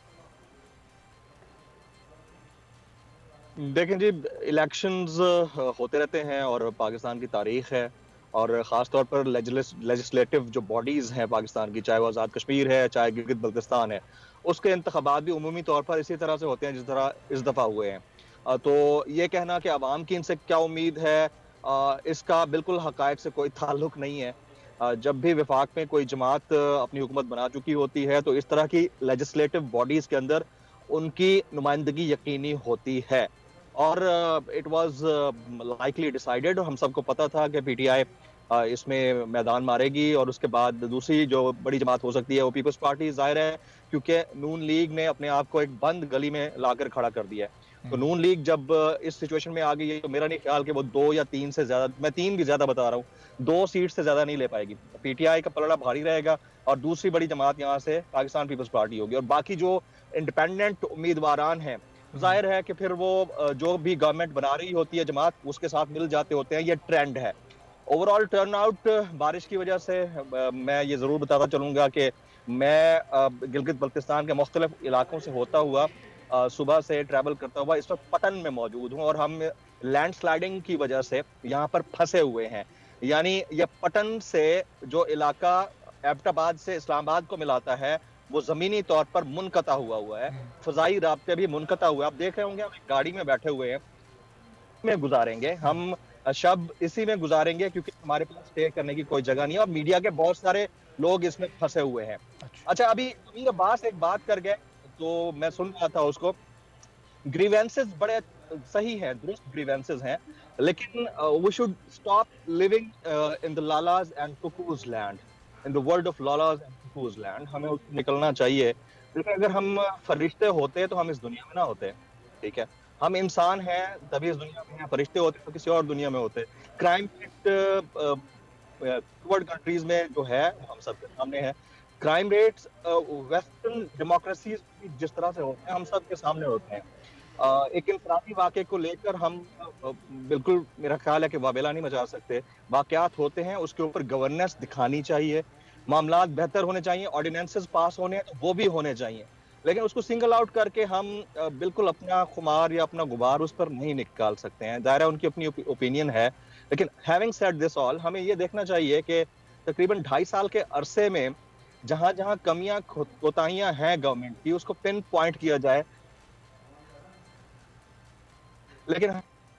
देखें जी, इलेक्शंस होते रहते हैं और पाकिस्तान की तारीख है, और ख़ास तौर पर लेजिस्लेटिव जो बॉडीज़ हैं पाकिस्तान की, चाहे वो आज़ाद कश्मीर है चाहे गिलगित बल्तिस्तान है, उसके इंतखाबात भी उमूमी तौर पर इसी तरह से होते हैं जिस तरह इस दफ़ा हुए हैं। तो ये कहना कि आवाम की इनसे क्या उम्मीद है, इसका बिल्कुल हक़ाइक़ से कोई ताल्लुक़ नहीं है। जब भी वफाक में कोई जमात अपनी हुकूमत बना चुकी होती है तो इस तरह की लेजिस्लेटिव बॉडीज़ के अंदर उनकी नुमाइंदगी यकीनी होती है, और इट वाज लाइकली डिसाइडेड। हम सबको पता था कि पीटीआई uh, इसमें मैदान मारेगी, और उसके बाद दूसरी जो बड़ी जमात हो सकती है वो पीपल्स पार्टी, जाहिर है क्योंकि नून लीग ने अपने आप को एक बंद गली में लाकर खड़ा कर दिया है। तो नून लीग जब इस सिचुएशन में आ गई है तो मेरा नहीं ख्याल कि वो दो या तीन से ज्यादा, मैं तीन भी ज्यादा बता रहा हूँ, दो सीट से ज्यादा नहीं ले पाएगी। पीटीआई का पलड़ा भारी रहेगा और दूसरी बड़ी जमात यहाँ से पाकिस्तान पीपल्स पार्टी होगी, और बाकी जो इंडिपेंडेंट उम्मीदवारान हैं, जाहिर है कि फिर वो जो भी गवर्नमेंट बना रही होती है जमात, उसके साथ मिल जाते होते हैं। ये ट्रेंड है। ओवरऑल टर्नआउट बारिश की वजह से मैं ये जरूर बताता चलूंगा कि मैं गिलगित बल्तिस्तान के मुख्तलिफ इलाकों से होता हुआ सुबह से ट्रैवल करता हुआ इस वक्त पटन में मौजूद हूँ, और हम लैंडस्लाइडिंग की वजह से यहाँ पर फंसे हुए हैं। यानी ये पटन से जो इलाका एबटाबाद से इस्लामाबाद को मिलाता है वो जमीनी तौर पर मुनकता हुआ हुआ है, फजाई राब्ते भी मुनकता हुआ है। आप देख रहे होंगे हम गाड़ी में बैठे हुए हैं, में गुजारेंगे हम शब इसी में गुजारेंगे क्योंकि हमारे पास स्टे करने की कोई जगह नहीं है, और मीडिया के बहुत सारे लोग इसमें फंसे हुए हैं। अच्छा, अभी अमीर अब्बास एक बात कर गए तो मैं सुन रहा था उसको, ग्रीवेंसेस बड़े सही है, दुरुस्त ग्रीवेंसेस हैं, लेकिन we should stop living in the lalas and cuckoos land, in the world of lalas and cuckoos land. हमें उससे निकलना चाहिए, क्योंकि अगर हम फरिश्ते होते तो हम इस दुनिया में ना होते। ठीक है, हम इंसान हैं तभी इस दुनिया में हैं, फरिश्ते होते तो किसी और दुनिया में होते। क्राइम रेट वर्ल्ड कंट्रीज में जो है हम सबके सामने है। क्राइम रेट्स वेस्टर्न डेमोक्रेसीज जिस तरह से होते हैं हम सब के सामने होते हैं। uh, एक इंफरादी वाक़े को लेकर हम uh, बिल्कुल मेरा ख्याल है कि वाबेला नहीं मचा सकते। वाक़यात होते हैं, उसके ऊपर गवर्नेंस दिखानी चाहिए, मामलात बेहतर होने चाहिए, ऑर्डिनेंसेस पास होने हैं तो वो भी होने चाहिए, लेकिन उसको सिंगल आउट करके हम uh, बिल्कुल अपना खुमार या अपना गुबार उस पर नहीं निकाल सकते हैं। दायरा उनकी अपनी ओपिनियन है, लेकिन हैविंग सेड दिस ऑल, हमें ये देखना चाहिए कि तकरीबन ढाई साल के अरसे में जहां जहां कमियां कोताहियां हैं गवर्नमेंट की, उसको पिन पॉइंट किया जाए। लेकिन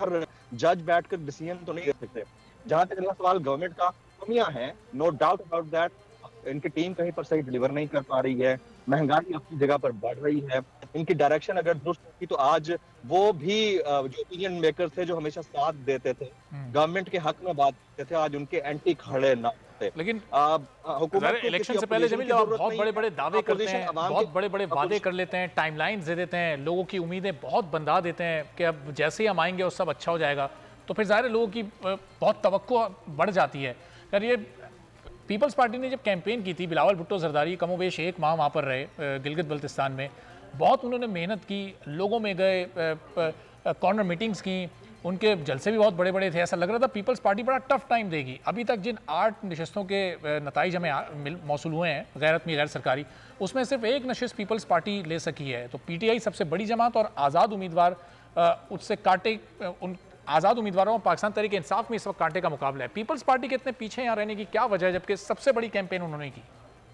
हर जज बैठकर डिसीजन तो नहीं ले सकते। जहां तक अगला सवाल गवर्नमेंट का, कमियां हैं, नो डाउट अबाउट दैट। इनकी टीम कहीं पर सही डिलीवर नहीं कर पा रही है, महंगाई अपनी जगह पर बढ़ रही है। इनकी डायरेक्शन अगर दुरुस्त होती तो आज वो भी जो ओपिनियन मेकर थे, जो हमेशा साथ देते थे, गवर्नमेंट के हक में बात करते थे, आज उनके एंटी खड़े ना होते। लेकिन हुकूमत इलेक्शन से पहले जमील आप बहुत बड़े बड़े दावे करते हैं, बहुत बड़े बड़े वादे कर लेते हैं, टाइमलाइंस दे देते हैं, लोगों की उम्मीदें बहुत बंधा देते हैं कि अब जैसे ही हम आएंगे और सब अच्छा हो जाएगा, तो फिर ज़ाहिर है लोगों की बहुत तवक्को बढ़ जाती है। यार ये पीपल्स पार्टी ने जब कैंपेन की थी, बिलावल भुट्टो जरदारी कमोबेश एक माह वहाँ पर रहे गिलगित बल्तिस्तान में, बहुत उन्होंने मेहनत की, लोगों में गए, कॉर्नर मीटिंग्स की, उनके जलसे भी बहुत बड़े बड़े थे। ऐसा लग रहा था पीपल्स पार्टी बड़ा टफ टाइम देगी। अभी तक जिन आठ नशस्तों के नताइज हमें मौसूल हुए हैं गैर हतमी गैर सरकारी, उसमें सिर्फ एक नशस्त पीपल्स पार्टी ले सकी है। तो पी टी आई सबसे बड़ी जमात और आज़ाद उम्मीदवार उससे कांटे, उन आज़ाद उम्मीदवारों और पाकिस्तान तहरीक इंसाफ में इस वक्त कांटे का मुकाबला है। पीपल्स पार्टी के इतने पीछे यहाँ रहने की क्या वजह है, जबकि सबसे बड़ी कैंपेन उन्होंने की?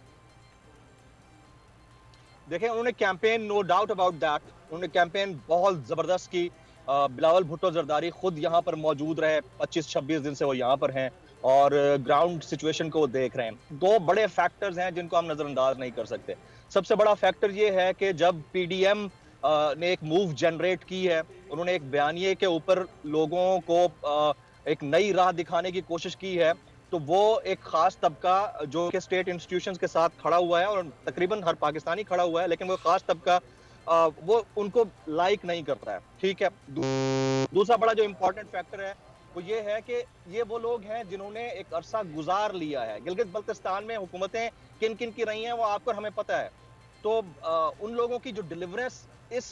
देखें, उन्होंने campaign, no doubt about that, उन्होंने कैंपेन बहुत जबरदस्त की। बिलावल भुट्टो जरदारी खुद यहाँ पर मौजूद रहे, पच्चीस छब्बीस दिन से वो यहाँ पर हैं और ग्राउंड सिचुएशन को वो देख रहे हैं। दो बड़े फैक्टर्स हैं जिनको हम नजरअंदाज नहीं कर सकते। सबसे बड़ा फैक्टर ये है कि जब पी डी एम ने एक मूव जनरेट की है, उन्होंने एक बयानिए के ऊपर लोगों को एक नई राह दिखाने की कोशिश की है, तो वो एक खास तबका जो कि स्टेट इंस्टीट्यूशंस के साथ खड़ा हुआ है और तकरीबन हर पाकिस्तानी खड़ा हुआ है, लेकिन वो खास तबका वो उनको लाइक नहीं करता है। ठीक है। दूसरा बड़ा जो इम्पोर्टेंट फैक्टर है वो ये है कि ये वो लोग हैं जिन्होंने एक अरसा गुजार लिया है। गिलगित बल्तिस्तान में हुकूमतें किन किन की रही हैं वो आपको हमें पता है। तो उन लोगों की जो डिलीवरेंस इस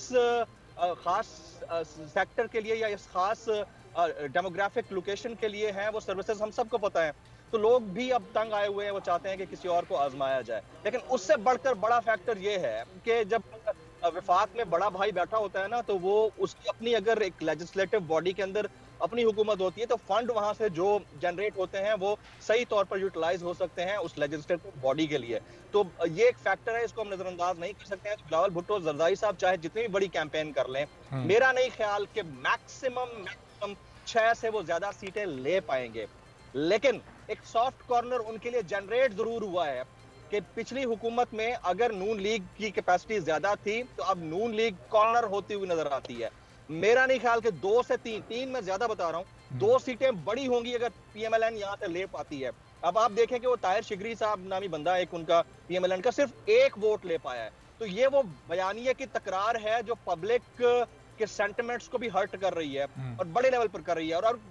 खास सेक्टर के लिए या इस खास डेमोग्राफिक लोकेशन के लिए है, वो सर्विसेज हम सबको पता है। तो लोग भी अब तंग आए हुए हैं, वो चाहते हैं कि किसी और को आजमाया जाए। लेकिन उससे बढ़कर बड़ा फैक्टर ये है कि जब विफाक में बड़ा भाई बैठा होता है ना, तो वो उसकी अपनी अगर एक लेजिस्लेटिव बॉडी के अंदर अपनी हुकूमत होती है, तो फंड वहां से जो जनरेट होते हैं वो सही तौर पर यूटिलाइज हो सकते हैं उस लेजिस्लेटिव बॉडी के लिए। तो ये एक फैक्टर है, इसको हम नजरअंदाज नहीं कर सकते हैं। बिलावल भुट्टो जरदारी साहब चाहे जितनी भी बड़ी कैंपेन कर लें, मेरा नहीं ख्याल कि मैक्सिमम मैक्सिमम छह से वो ज्यादा सीटें ले पाएंगे। लेकिन एक सॉफ्ट कॉर्नर उनके लिए जनरेट जरूर हुआ है कि पिछली हुकूमत में अगर नून लीग की कैपेसिटी ज्यादा थी, तो अब नून लीग कॉर्नर होती हुई नजर आती है। मेरा नहीं ख्याल कि दो से तीन तीन मैं ज्यादा बता रहा हूँ, दो सीटें बड़ी होंगी अगर पीएमएलएन यहाँ से ले पाती है। अब आप देखें कि वो ताहिर शिगरी साहब नामी बंदा एक उनका पीएमएलएन का सिर्फ एक वोट ले पाया है। तो ये वो बयानिए की तकरार है जो पब्लिक के सेंटिमेंट्स को भी हर्ट कर रही है और बड़े लेवल पर कर रही है। और, और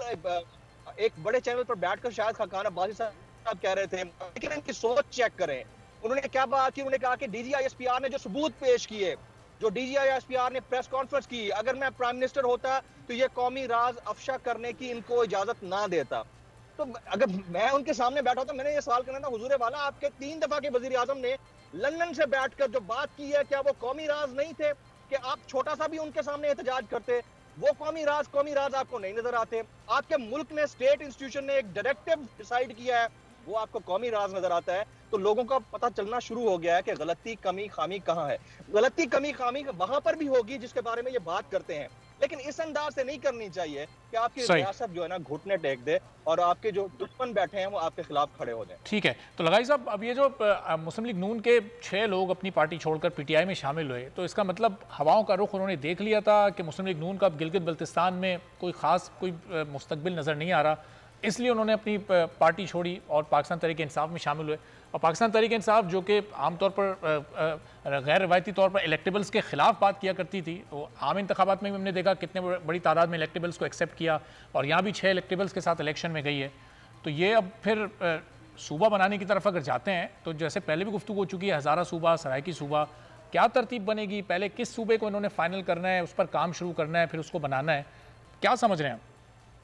कल एक बड़े चैनल पर बैठकर शायद खान अब्बासी साहब कह रहे थे, लेकिन इनकी सोच चेक करें। उन्होंने क्या बात की? उन्होंने कहा कि डीजीआईएसपीआर ने जो सबूत पेश किए, जो डीजीआईएसपीआर ने प्रेस कॉन्फ्रेंस की, अगर मैं प्राइम मिनिस्टर होता तो ये कौमी राज अफशा करने की इनको इजाजत ना देता। तो अगर मैं उनके सामने बैठा होता, मैंने ये सवाल करना था, हुजूर वाला आपके तीन दफा के वजीर आजम ने लंदन से बैठकर जो बात की है, क्या वो कौमी राज नहीं थे कि आप छोटा सा भी उनके सामने एहतजाज करते? वो कौमी राज कौमी राज आपको नहीं नजर आते। आपके मुल्क ने, स्टेट इंस्टीट्यूशन ने एक डायरेक्टिव डिसाइड किया है, वो आपको कौमी राज नजर आता है। तो लोगों का पता चलना शुरू हो गया है कि गलती कमी खामी कहाँ है। गलती कमी खामी वहां पर भी होगी जिसके बारे में ये बात करते हैं, लेकिन इस अंदाज से नहीं करनी चाहिए कि आपकी रियासत जो है ना घुटने टेक दे और आपके जो दुश्मन बैठे हैं वो आपके खिलाफ खड़े हो जाए। ठीक है। तो लगाई साहब, अब ये जो मुस्लिम लीग नून के छह लोग अपनी पार्टी छोड़कर पीटीआई में शामिल हुए, तो इसका मतलब हवाओं का रुख उन्होंने देख लिया था कि मुस्लिम लीग नून का अब गिलगित बल्तिस्तान में कोई खास कोई मुस्तकबिल नजर नहीं आ रहा, इसलिए उन्होंने अपनी पार्टी छोड़ी और पाकिस्तान तहरीक इंसाफ में शामिल हुए। और पाकिस्तान तहरीक इंसाफ जो कि आमतौर पर गैर रवायती तौर पर इलेक्टेबल्स के खिलाफ बात किया करती थी, वो आम इंतखाबात में भी हमने देखा कितने बड़ी तादाद में इलेक्टेबल्स को एक्सेप्ट किया और यहाँ भी छः इलेक्टेबल्स के साथ इलेक्शन में गई है। तो ये अब फिर सूबा बनाने की तरफ अगर जाते हैं, तो जैसे पहले भी गुफ्तगू हो चुकी है, हज़ारा सूबा, सरायकी सूबा, क्या तरतीब बनेगी? पहले किस सूबे को इन्होंने फाइनल करना है, उस पर काम शुरू करना है, फिर उसको बनाना है, क्या समझ रहे हैं आप?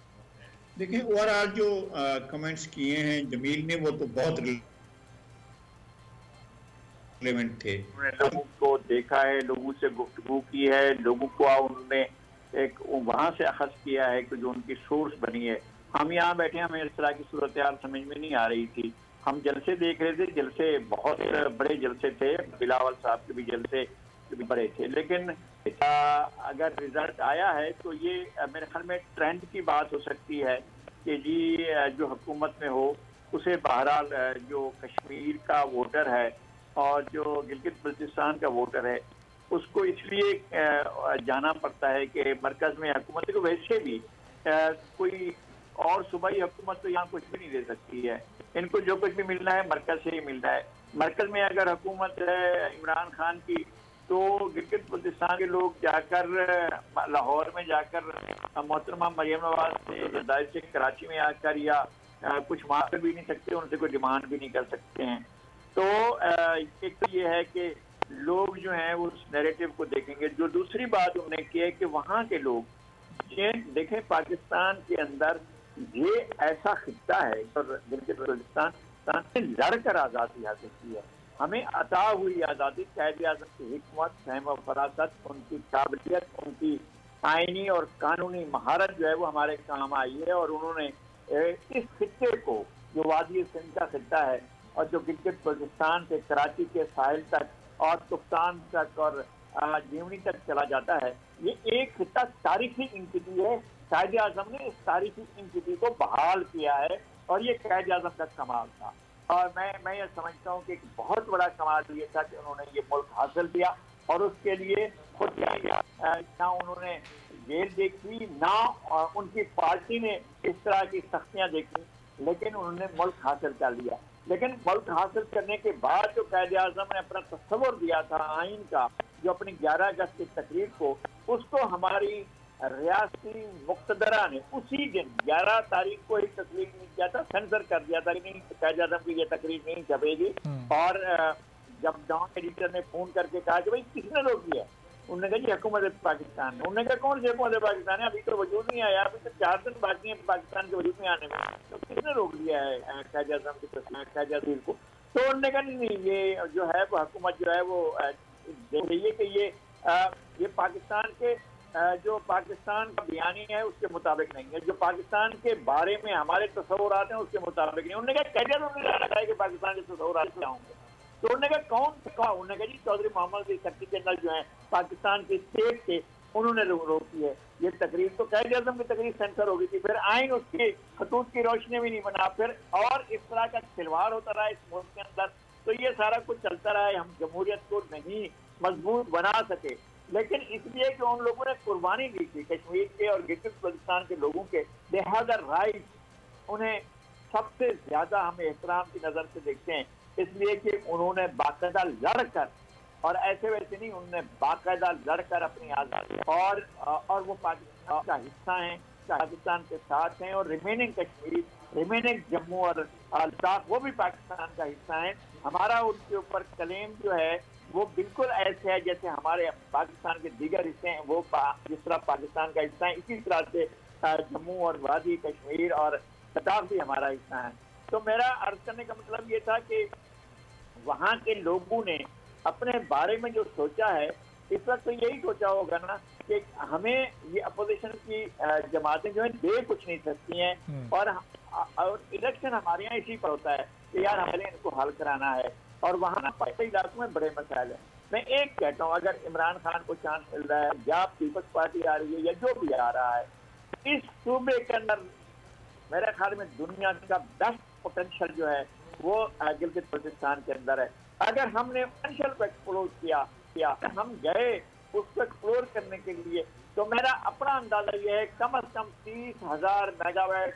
देखिए, ओवरऑल जो कमेंट्स किए हैं जमील ने, वो तो बहुत रिलेवेंट थे। लोगों को देखा है, लोगों से गुफ्तगू की है, लोगों को उन्होंने एक वहाँ से अखज़ किया है कि जो उनकी सोर्स बनी है। हम यहाँ बैठे, हमें इस तरह की सूरत हाल समझ में नहीं आ रही थी। हम जलसे देख रहे थे, जलसे बहुत बड़े जलसे थे, बिलावल साहब के भी जलसे वक्त भी बड़े थे। लेकिन अगर रिजल्ट आया है तो ये मेरे ख्याल में ट्रेंड की बात हो सकती है कि जी जो हुकूमत में हो उसे बहरहाल जो कश्मीर का वोटर है और जो गिलगित बल्तिस्तान का वोटर है उसको इसलिए जाना पड़ता है कि मरकज में हुकूमत को वैसे भी कोई और सूबाई हुकूमत तो यहाँ कुछ भी नहीं दे सकती है। इनको जो कुछ भी मिलना है मरकज से ही मिलना है। मरकज में अगर हुकूमत है इमरान खान की तो गिलगित बल्तिस्तान के लोग जाकर लाहौर में जाकर मोहतरमा मरियम नवाज से जदाई से कराची में आकर या कुछ मांग भी नहीं सकते, उनसे कोई डिमांड भी नहीं कर सकते हैं। तो एक तो ये है कि लोग जो हैं उस नैरेटिव को देखेंगे। जो दूसरी बात उन्होंने की है कि वहाँ के लोग ये देखें पाकिस्तान के अंदर ये ऐसा खित्ता है और गिलगित बल्तिस्तान ने लड़कर आज़ादी हासिल की है। हमें अता हुई आज़ादी कायदे आज़म की हिकमत, फहम और फरासत, उनकी काबिलियत, उनकी आइनी और कानूनी महारत जो है वो हमारे काम आई है। और उन्होंने इस खित्ते को जो वादी सिंध का खित्ता है और जो गिलगित बल्तिस्तान से कराची के साहिल तक और तुफ्तान तक और जीवनी तक चला जाता है, ये एक खित्ता तारीखी इंटिटी है। कायदे आज़म ने इस तारीखी इंटिटी को बहाल किया है और ये कायदे आज़म का कमाल था। और मैं मैं ये समझता हूँ कि एक बहुत बड़ा कमाल ये था कि उन्होंने ये मुल्क हासिल किया और उसके लिए खुद ना उन्होंने जेल देखी ना उनकी पार्टी ने इस तरह की सख्तियाँ देखी, लेकिन उन्होंने मुल्क हासिल कर लिया। लेकिन मुल्क हासिल करने के बाद जो कायदे आज़म ने अपना तस्वर दिया था आइन का, जो अपनी ग्यारह अगस्त की तकरीर को, उसको हमारी रियासती मुक्तदरा ने उसी दिन ग्यारह तारीख को ही तस्लीम नहीं किया था, सेंसर कर दिया था कि नहीं कायदे आज़म की ये तकरीर नहीं छपेगी। और जब डाउन एडिटर ने फोन करके कहा कि भाई किसने रोक दिया, उन्होंने कहा जी हुकूमत पाकिस्तान ने। उन्होंने कहा कौन सी हुकूमत पाकिस्तान है, अभी तो वजूद नहीं आया, अभी तो चार दिन बाकी है पाकिस्तान के वजूद में आने में, तो किसने रोक दिया है कायदे आज़म की तस्वीर कायदे आज़म को। तो उन्होंने कहा नहीं ये जो है वो हुकूमत जो है वो देख रही है कि ये ये पाकिस्तान के जो पाकिस्तान का बयानी है उसके मुताबिक नहीं है, जो पाकिस्तान के बारे में हमारे तस्वुरात हैं उसके मुताबिक नहीं। उन्होंने कहा कैसे उन्होंने लगाया कि पाकिस्तान के तस्वुरात क्या होंगे, तो उन्होंने कहा कौन कहा, उन्होंने कहा जी चौधरी मोहम्मद सेक्रेटरी जनरल जो है पाकिस्तान के स्टेट के, उन्होंने रोकी है ये तकरीर। तो कायदे आज़म की तकरीर सेंसर हो गई थी, फिर आइन उसके खतूत की रोशनी भी नहीं बना, फिर और इस तरह का खिलवाड़ होता रहा इस मुल्क के अंदर। तो ये सारा कुछ चलता रहा है, हम जमहूरियत को नहीं मजबूत बना सके, लेकिन इसलिए कि उन लोगों ने कुर्बानी दी थी कश्मीर के और गिलगित बल्तिस्तान के लोगों के, दे हैव द राइट, उन्हें सबसे ज्यादा हम एहतराम की नजर से देखते हैं, इसलिए कि उन्होंने बाकायदा लड़कर, और ऐसे वैसे नहीं, उन्होंने बाकायदा लड़कर अपनी आज़ादी और और वो पाकिस्तान का हिस्सा हैं, पाकिस्तान के साथ हैं, और रिमेनिंग कश्मीर, रिमेनिंग जम्मू और लद्दाख वो भी पाकिस्तान का हिस्सा है। हमारा उनके ऊपर क्लेम जो है वो बिल्कुल ऐसे है जैसे हमारे पाकिस्तान के दीगर हिस्से हैं वो जिस तरह पाकिस्तान का हिस्सा है, इसी तरह से जम्मू और वादी कश्मीर और लद्दाख भी हमारा हिस्सा है। तो मेरा अर्ज करने का मतलब ये था कि वहाँ के लोगों ने अपने बारे में जो सोचा है, इस वक्त तो यही सोचा होगा ना कि हमें ये अपोजिशन की जमातें जो है दे कुछ नहीं सकती हैं, और, और इलेक्शन हमारे यहाँ इसी पर होता है कि यार हमें इनको हल कराना है, और वहाँ ना कई इलाकों में बड़े मसाइल हैं। मैं एक कहता हूँ, अगर इमरान खान को चांस मिल रहा है या पीपल्स पार्टी आ रही है या जो भी आ रहा है, इस सूबे के अंदर मेरे ख्याल में दुनिया का बेस्ट पोटेंशियल जो है वो गिलगित बल्तिस्तान के अंदर है। अगर हमने पोटेंशियल को एक्सप्लोर किया किया हम गए उसको एक्सप्लोर करने के लिए, तो मेरा अपना अंदाजा ये है कम अज कम तीस हजार मेगावाट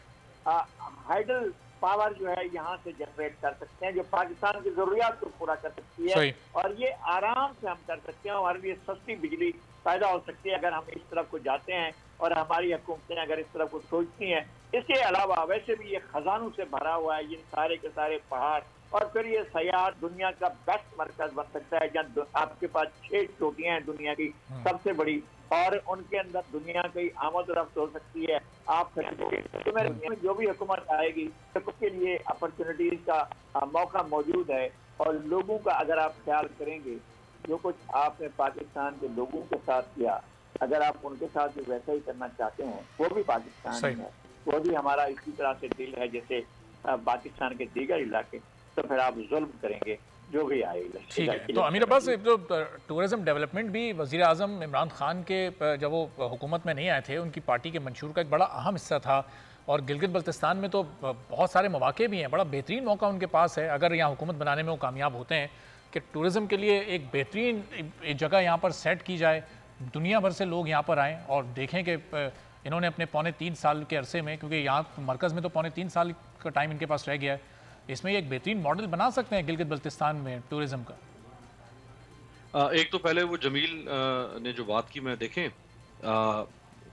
हाइडल पावर जो है यहाँ से जनरेट कर सकते हैं, जो पाकिस्तान की जरूरियात को पूरा कर सकती है, और ये आराम से हम कर सकते हैं। हमारे लिए सस्ती बिजली पैदा हो सकती है अगर हम इस तरफ को जाते हैं और हमारी हुकूमतें अगर इस तरफ को सोचती हैं। इसके अलावा वैसे भी ये खजानों से भरा हुआ है, ये सारे के सारे पहाड़, और फिर ये सयाहत दुनिया का बेस्ट मरकज बन सकता है, जहाँ आपके पास छह चोटियां हैं दुनिया की सबसे बड़ी, और उनके अंदर दुनिया की आमद रफ्त हो सकती है। आप तो मेरे जो भी हुकूमत आएगी तो उसके लिए अपॉर्चुनिटीज का मौका मौजूद है, और लोगों का अगर आप ख्याल करेंगे, जो कुछ आपने पाकिस्तान के लोगों के साथ किया, अगर आप उनके साथ भी वैसा ही करना चाहते हैं, वो भी पाकिस्तान है, वो भी हमारा इसी तरह से दिल है जैसे पाकिस्तान के दीगर इलाके, तो फिर आप जुल्म करेंगे। जो भी आए। ठीक है, तो अमीर अब्बास, जो टूरिज्म डेवलपमेंट भी वज़ीर आज़म इमरान खान के जब वो हुकूमत में नहीं आए थे, उनकी पार्टी के मंशूर का एक बड़ा अहम हिस्सा था। और गिलगित बल्तिस्तान में तो बहुत सारे मौके भी हैं, बड़ा बेहतरीन मौका उनके पास है अगर यहाँ हुकूमत बनाने में वो कामयाब होते हैं कि टूरिज़म के लिए एक बेहतरीन जगह यहाँ पर सेट की जाए, दुनिया भर से लोग यहाँ पर आएँ और देखें कि इन्होंने अपने पौने तीन साल के अरसे में, क्योंकि यहाँ मरकज़ में तो पौने तीन साल का टाइम इनके पास रह गया है, इसमें एक बेहतरीन मॉडल बना सकते हैं गिलगित बल्तिस्तान में टूरिज्म का। आ, एक तो पहले वो जमील आ, ने जो बात की, मैं देखें आ,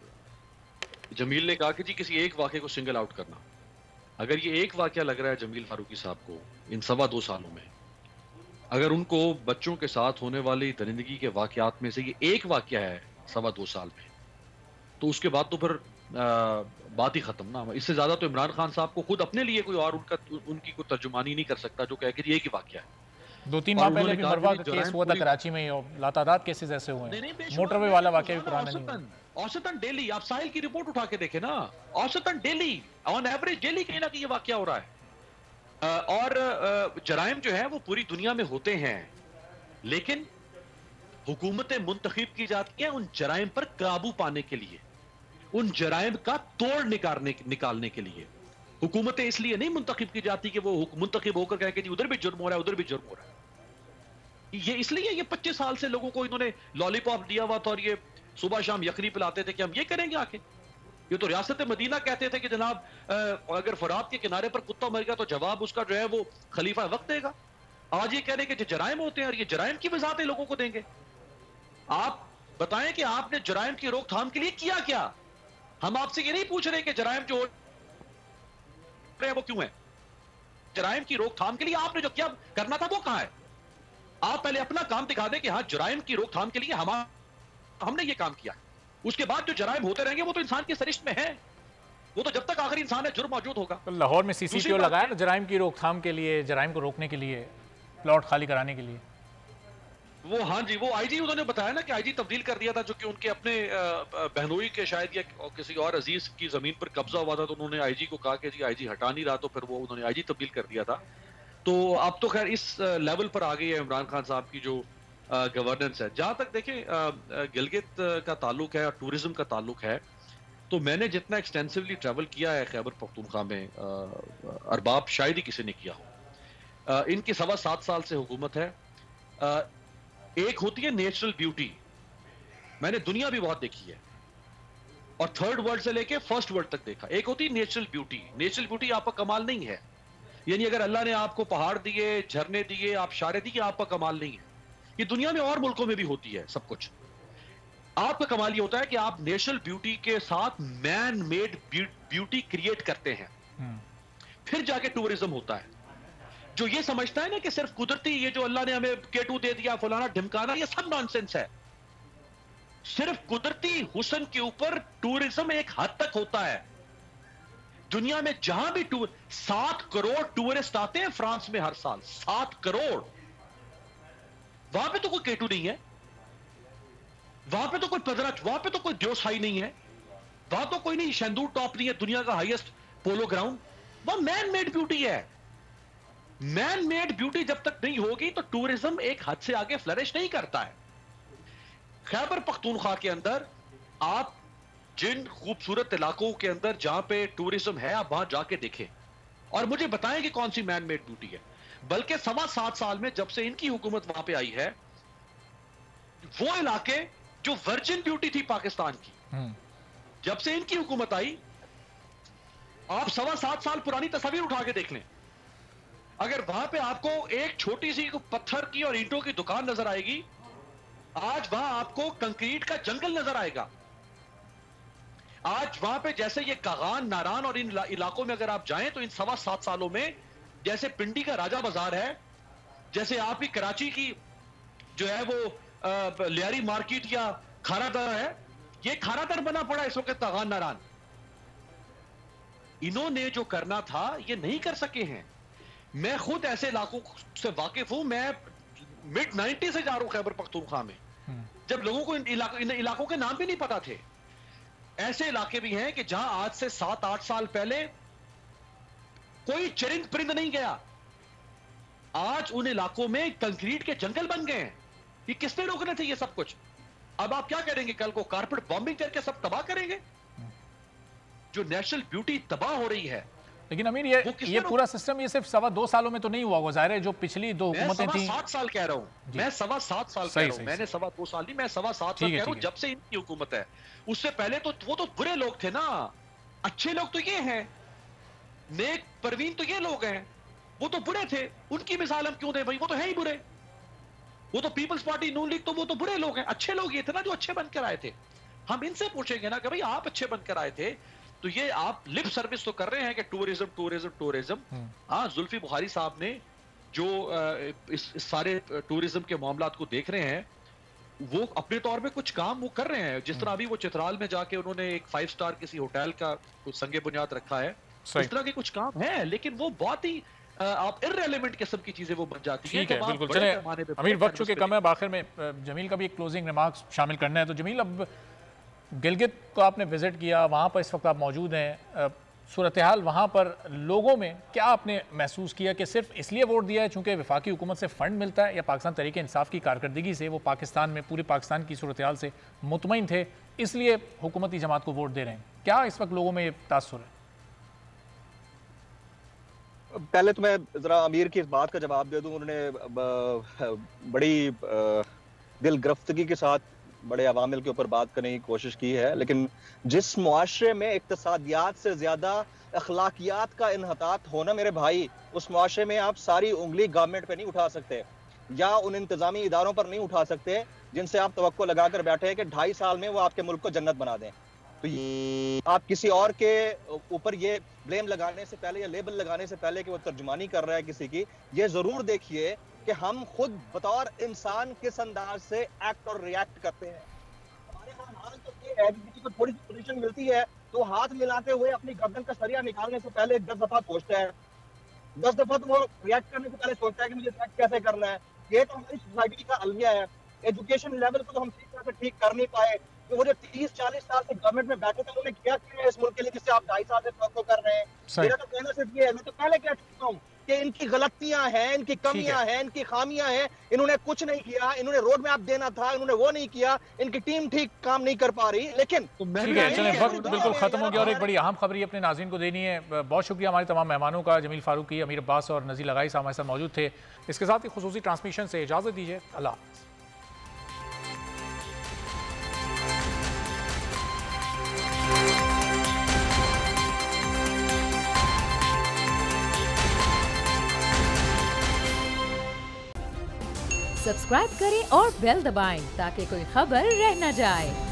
जमील ने कहा कि जी किसी एक वाक़े को सिंगल आउट करना, अगर ये एक वाक़या लग रहा है जमील फारूकी साहब को इन सवा दो सालों में, अगर उनको बच्चों के साथ होने वाली दरिंदगी के वाक़यात में से ये एक वाक़या है सवा दो साल में, तो उसके बाद तो फिर आ, बात ही खत्म ना। इससे ज्यादा तो इमरान खान साहब को खुद अपने लिए कोई और उनका उनकी कोई तर्जुमानी नहीं कर सकता जो कहे कि ये एक ही वाक़या है। दो तीन माह पहले भी मरवा का केस हुआ था कराची में, और लातादाद केसेस ऐसे हुए हैं, मोटरवे वाला वाक़या भी पुराना नहीं है। औसतन डेली आप साहिल की रिपोर्ट उठा के देखें ना, औसतन डेली ऑन एवरेज डेली कहीं ना कहीं ये वाक़या हो रहा है। और जराइम जो है वो पूरी दुनिया में होते हैं, लेकिन हुकूमतें मुंतखब की जाती हैं उन जराइम पर काबू पाने के लिए, उन जराइम का तोड़ निकालने निकालने के लिए। हुकूमतें इसलिए नहीं मुंतखब की जाती कि वो मुंतखब होकर कहें कि उधर भी जुर्म हो रहा है उधर भी जुर्म हो रहा है। ये इसलिए ये पच्चीस साल से लोगों को इन्होंने लॉलीपॉप दिया हुआ था और ये सुबह शाम यखनी पिलाते थे कि हम ये करेंगे आके। ये तो रियासत मदीना कहते थे कि जनाब अगर फरात के किनारे पर कुत्ता मर गया तो जवाब उसका जो है वो खलीफा वक्त देगा। आज ये कह रहे कि जराइम होते हैं और ये जराइम की वजाहतें लोगों को देंगे। आप बताएं कि आपने जराइम की रोकथाम के लिए किया क्या? हम आपसे ये नहीं पूछ रहे कि जराइम जो रहे हैं वो क्यों है, जराइम की रोकथाम के लिए आपने जो क्या करना था वो कहां है? आप पहले अपना काम दिखा दें कि हाँ जराइम की रोकथाम के लिए हम हमने ये काम किया, उसके बाद जो जराइम होते रहेंगे वो तो इंसान की सरिश्त में है, वो तो जब तक आखिरी इंसान है जुर्म मौजूद होगा। तो लाहौर में सीसीटीवी लगाया ना जराइम की रोकथाम के लिए, जराइम को रोकने के लिए, प्लॉट खाली कराने के लिए। वो हाँ जी, वो आईजी उन्होंने बताया ना कि आईजी तब्दील कर दिया था, जो कि उनके अपने बहनोई के शायद या किसी और अजीज की जमीन पर कब्जा हुआ था, तो उन्होंने आईजी को कहा कि जी आईजी हटा नहीं रहा, तो फिर वो उन्होंने आईजी तब्दील कर दिया था। तो अब तो खैर इस लेवल पर आ गई है इमरान खान साहब की जो गवर्नेंस है। जहां तक देखें गिलगित का ताल्लुक है और टूरिज्म का ताल्लुक है, तो मैंने जितना एक्सटेंसिवली ट्रैवल किया है खैबर पख्तूनख्वा में, अरबाब शायद ही किसी ने किया हो। इनकी सवा सात साल से हुकूमत है। एक होती है नेचुरल ब्यूटी, मैंने दुनिया भी बहुत देखी है और थर्ड वर्ल्ड से लेके फर्स्ट वर्ल्ड तक देखा। एक होती है नेचुरल ब्यूटी, नेचुरल ब्यूटी आपका कमाल नहीं है, यानी अगर अल्लाह ने आपको पहाड़ दिए, झरने दिए, आप शारे दिए, आपका कमाल नहीं है। ये दुनिया में और मुल्कों में भी होती है सब कुछ। आपका कमाल ये होता है कि आप नेचुरल ब्यूटी के साथ मैन मेड ब्यूटी क्रिएट करते हैं, फिर जाके टूरिज्म होता है। जो ये समझता है ना कि सिर्फ कुदरती ये जो अल्लाह ने हमें केटू दे दिया, फलाना ढिमकाना, ये सब नॉनसेंस है। सिर्फ कुदरती हुस्न के ऊपर टूरिज्म एक हद तक होता है। दुनिया में जहां भी टूर सात करोड़ टूरिस्ट आते हैं फ्रांस में हर साल, सात करोड़। वहां पे तो कोई केटू नहीं है, वहां पे तो कोई पदरा, वहां पे तो कोई द्योसाई नहीं है, वहां तो कोई नहीं शेंदूर टॉप नहीं है, दुनिया का हाईएस्ट पोलो ग्राउंड। वह मैन मेड ब्यूटी है। मैन मेड ब्यूटी जब तक नहीं होगी तो टूरिज्म एक हद से आगे फ्लरिश नहीं करता है। खैबर पख्तूनख्वा के अंदर आप जिन खूबसूरत इलाकों के अंदर जहां पे टूरिज्म है आप वहां जाके देखें और मुझे बताएं कि कौन सी मैन मेड ब्यूटी है। बल्कि सवा सात साल में जब से इनकी हुकूमत वहां पे आई है, वो इलाके जो वर्जिन ब्यूटी थी पाकिस्तान की, जब से इनकी हुकूमत आई, आप सवा सात साल पुरानी तस्वीर उठा के देख लें, अगर वहां पे आपको एक छोटी सी पत्थर की और ईंटों की दुकान नजर आएगी, आज वहां आपको कंक्रीट का जंगल नजर आएगा। आज वहां पे जैसे ये कागान, नारान और इन इलाकों में अगर आप जाएं तो इन सवा सात सालों में जैसे पिंडी का राजा बाजार है, जैसे आप ही कराची की जो है वो लियारी मार्केट या खारादर है, ये खारादर बना पड़ा इस वक्त कागान नारान। इन्होंने जो करना था ये नहीं कर सके हैं। मैं खुद ऐसे इलाकों से वाकिफ हूं, मैं मिड नाइन्टी से जा रहा हूं खैबर पख्तूनख्वा में, जब लोगों को इन, इलाको, इन इलाकों के नाम भी नहीं पता थे। ऐसे इलाके भी हैं कि जहां आज से सात आठ साल पहले कोई चरिंद परिंद नहीं गया, आज उन इलाकों में कंक्रीट के जंगल बन गए हैं। ये किसने रोकने थे ये सब कुछ? अब आप क्या करेंगे? कल को कारपेट बॉम्बिंग करके सब तबाह करेंगे? जो नेशनल ब्यूटी तबाह हो रही है। लेकिन अमीर ये ये पूरा सिस्टम ये सिर्फ सवा दो सालों में तो नहीं हुआ होगा, जाहिर है जो पिछली दो हुकूमतें थी। सात साल कह रहा हूं मैं, सवा सात साल कह रहा हूं मैंने, सवा दो साल नहीं, मैं सवा सात साल कह रहा हूं जब से इनकी हुकूमत है। उससे पहले तो वो तो बुरे लोग थे ना, अच्छे लोग तो ये हैं, नेक परवीन तो ये लोग हैं, वो तो बुरे थे। उनकी मिसाल हम क्यों दें भाई? वो तो है ही बुरे। वो तो पीपल्स पार्टी, नून लीग, तो वो तो बुरे लोग हैं। अच्छे लोग ये थे ना जो अच्छे बनकर आए थे। हम इनसे पूछेंगे ना कि भाई आप अच्छे बनकर आए थे तो ये आप लिप सर्विस तो कर रहे हैं कि टूरिज्म टूरिज्म टूरिज्म। हाँ, जुल्फी बुखारी साहब ने जो इस, इस सारे टूरिज्म के मामलात को देख रहे हैं, वो अपने तौर पे कुछ काम वो कर रहे हैं। जिस तरह अभी वो चित्राल में जाके उन्होंने एक फाइव स्टार किसी होटल का कुछ संगे बुनियाद रखा है, इस तरह के कुछ काम है, लेकिन वो बहुत ही आप इररेलेवेंट किस्म की चीजें वो बन जाती हैं। ठीक है, बिल्कुल। चले अमीर, वक्त चुके कम है, आखिर में जमील का भी एक क्लोजिंग रिमार्क्स शामिल करना है। तो जमील, अब गिलगित को आपने विजिट किया, वहाँ पर इस वक्त आप मौजूद हैं, सूरत हाल वहाँ पर लोगों में क्या आपने महसूस किया कि सिर्फ इसलिए वोट दिया है चूँकि वफाकी हुकूमत से फ़ंड मिलता है, या पाकिस्तान तहरीक इंसाफ की कारकर्दगी से वो पाकिस्तान में, पूरे पाकिस्तान की सूरत हाल से मुतमईन थे, इसलिए हुकूमती जमात को वोट दे रहे हैं? क्या इस वक्त लोगों में ये तासुर है? पहले तो मैं ज़रा अमीर की इस बात का जवाब दे दूँ। उन्होंने बड़ी दिल गिरफ्तगी के साथ बड़े अवामिल के ऊपर बात करने की कोशिश की है, लेकिन जिस मुआशरे में इक्तसादियात से ज़्यादा अखलाकियात का इन्हतात होना मेरे भाई, उस मुआशरे में आप सारी उंगली गवर्नमेंट पे नहीं उठा सकते या उन इंतजामी इदारों पर नहीं उठा सकते जिनसे आप तवक्को लगा कर बैठे हैं कि ढाई साल में वो आपके मुल्क को जन्नत बना दें। तो ये आप किसी और के ऊपर ये ब्लेम लगाने से पहले या लेबल लगाने से पहले कि वो तर्जुमानी कर रहा है किसी की, ये जरूर देखिए कि हम खुद बतौर इंसान किस अंदाज से एक्ट और रिएक्ट करते हैं। हमारे यहाँ हाल तो ये है कि किसी को थोड़ी सी पोजीशन मिलती है तो हाथ मिलाते हुए अपनी गर्दन का सरिया निकालने से पहले दस दफा सोचता है, दस दफा तो वो रिएक्ट करने से पहले सोचता है कि मुझे रिएक्ट कैसे करना है। ये तो हमारी सोसाइटी का अलमिया है। एजुकेशन लेवल को तो हम ठीक तरह से ठीक कर नहीं पाए। तो वो जो तीस चालीस साल से गवर्नमेंट में बैठे थे उन्होंने क्या किया इस मुल्क के लिए जिससे आप ढाई साल से तवक्को कर रहे हैं? मेरा तो कहना सिर्फ ये है, मैं तो पहले कह चुका हूँ कि इनकी गलतियां हैं, इनकी कमियां हैं, इनकी खामियां हैं। इन्होंने कुछ नहीं किया, इन्होंने रोड मैप देना था, इन्होंने वो नहीं किया, इनकी टीम ठीक काम नहीं कर पा रही। लेकिन तो ठीक है, चलें, वक्त बिल्कुल खत्म हो गया और एक बड़ी अहम खबर अपने नाज़रीन को देनी है। बहुत शुक्रिया हमारे तमाम मेहमानों का, जमील फारूकी, अमीर अब्बास और नज़ीर लगाई साहब हमारे साथ मौजूद थे। इसके साथ ही खुसूसी ट्रांसमिशन से इजाज़त दीजिए। अल्लाह हाफ़िज़। सब्सक्राइब करें और बेल दबाएं ताकि कोई खबर रह न जाए।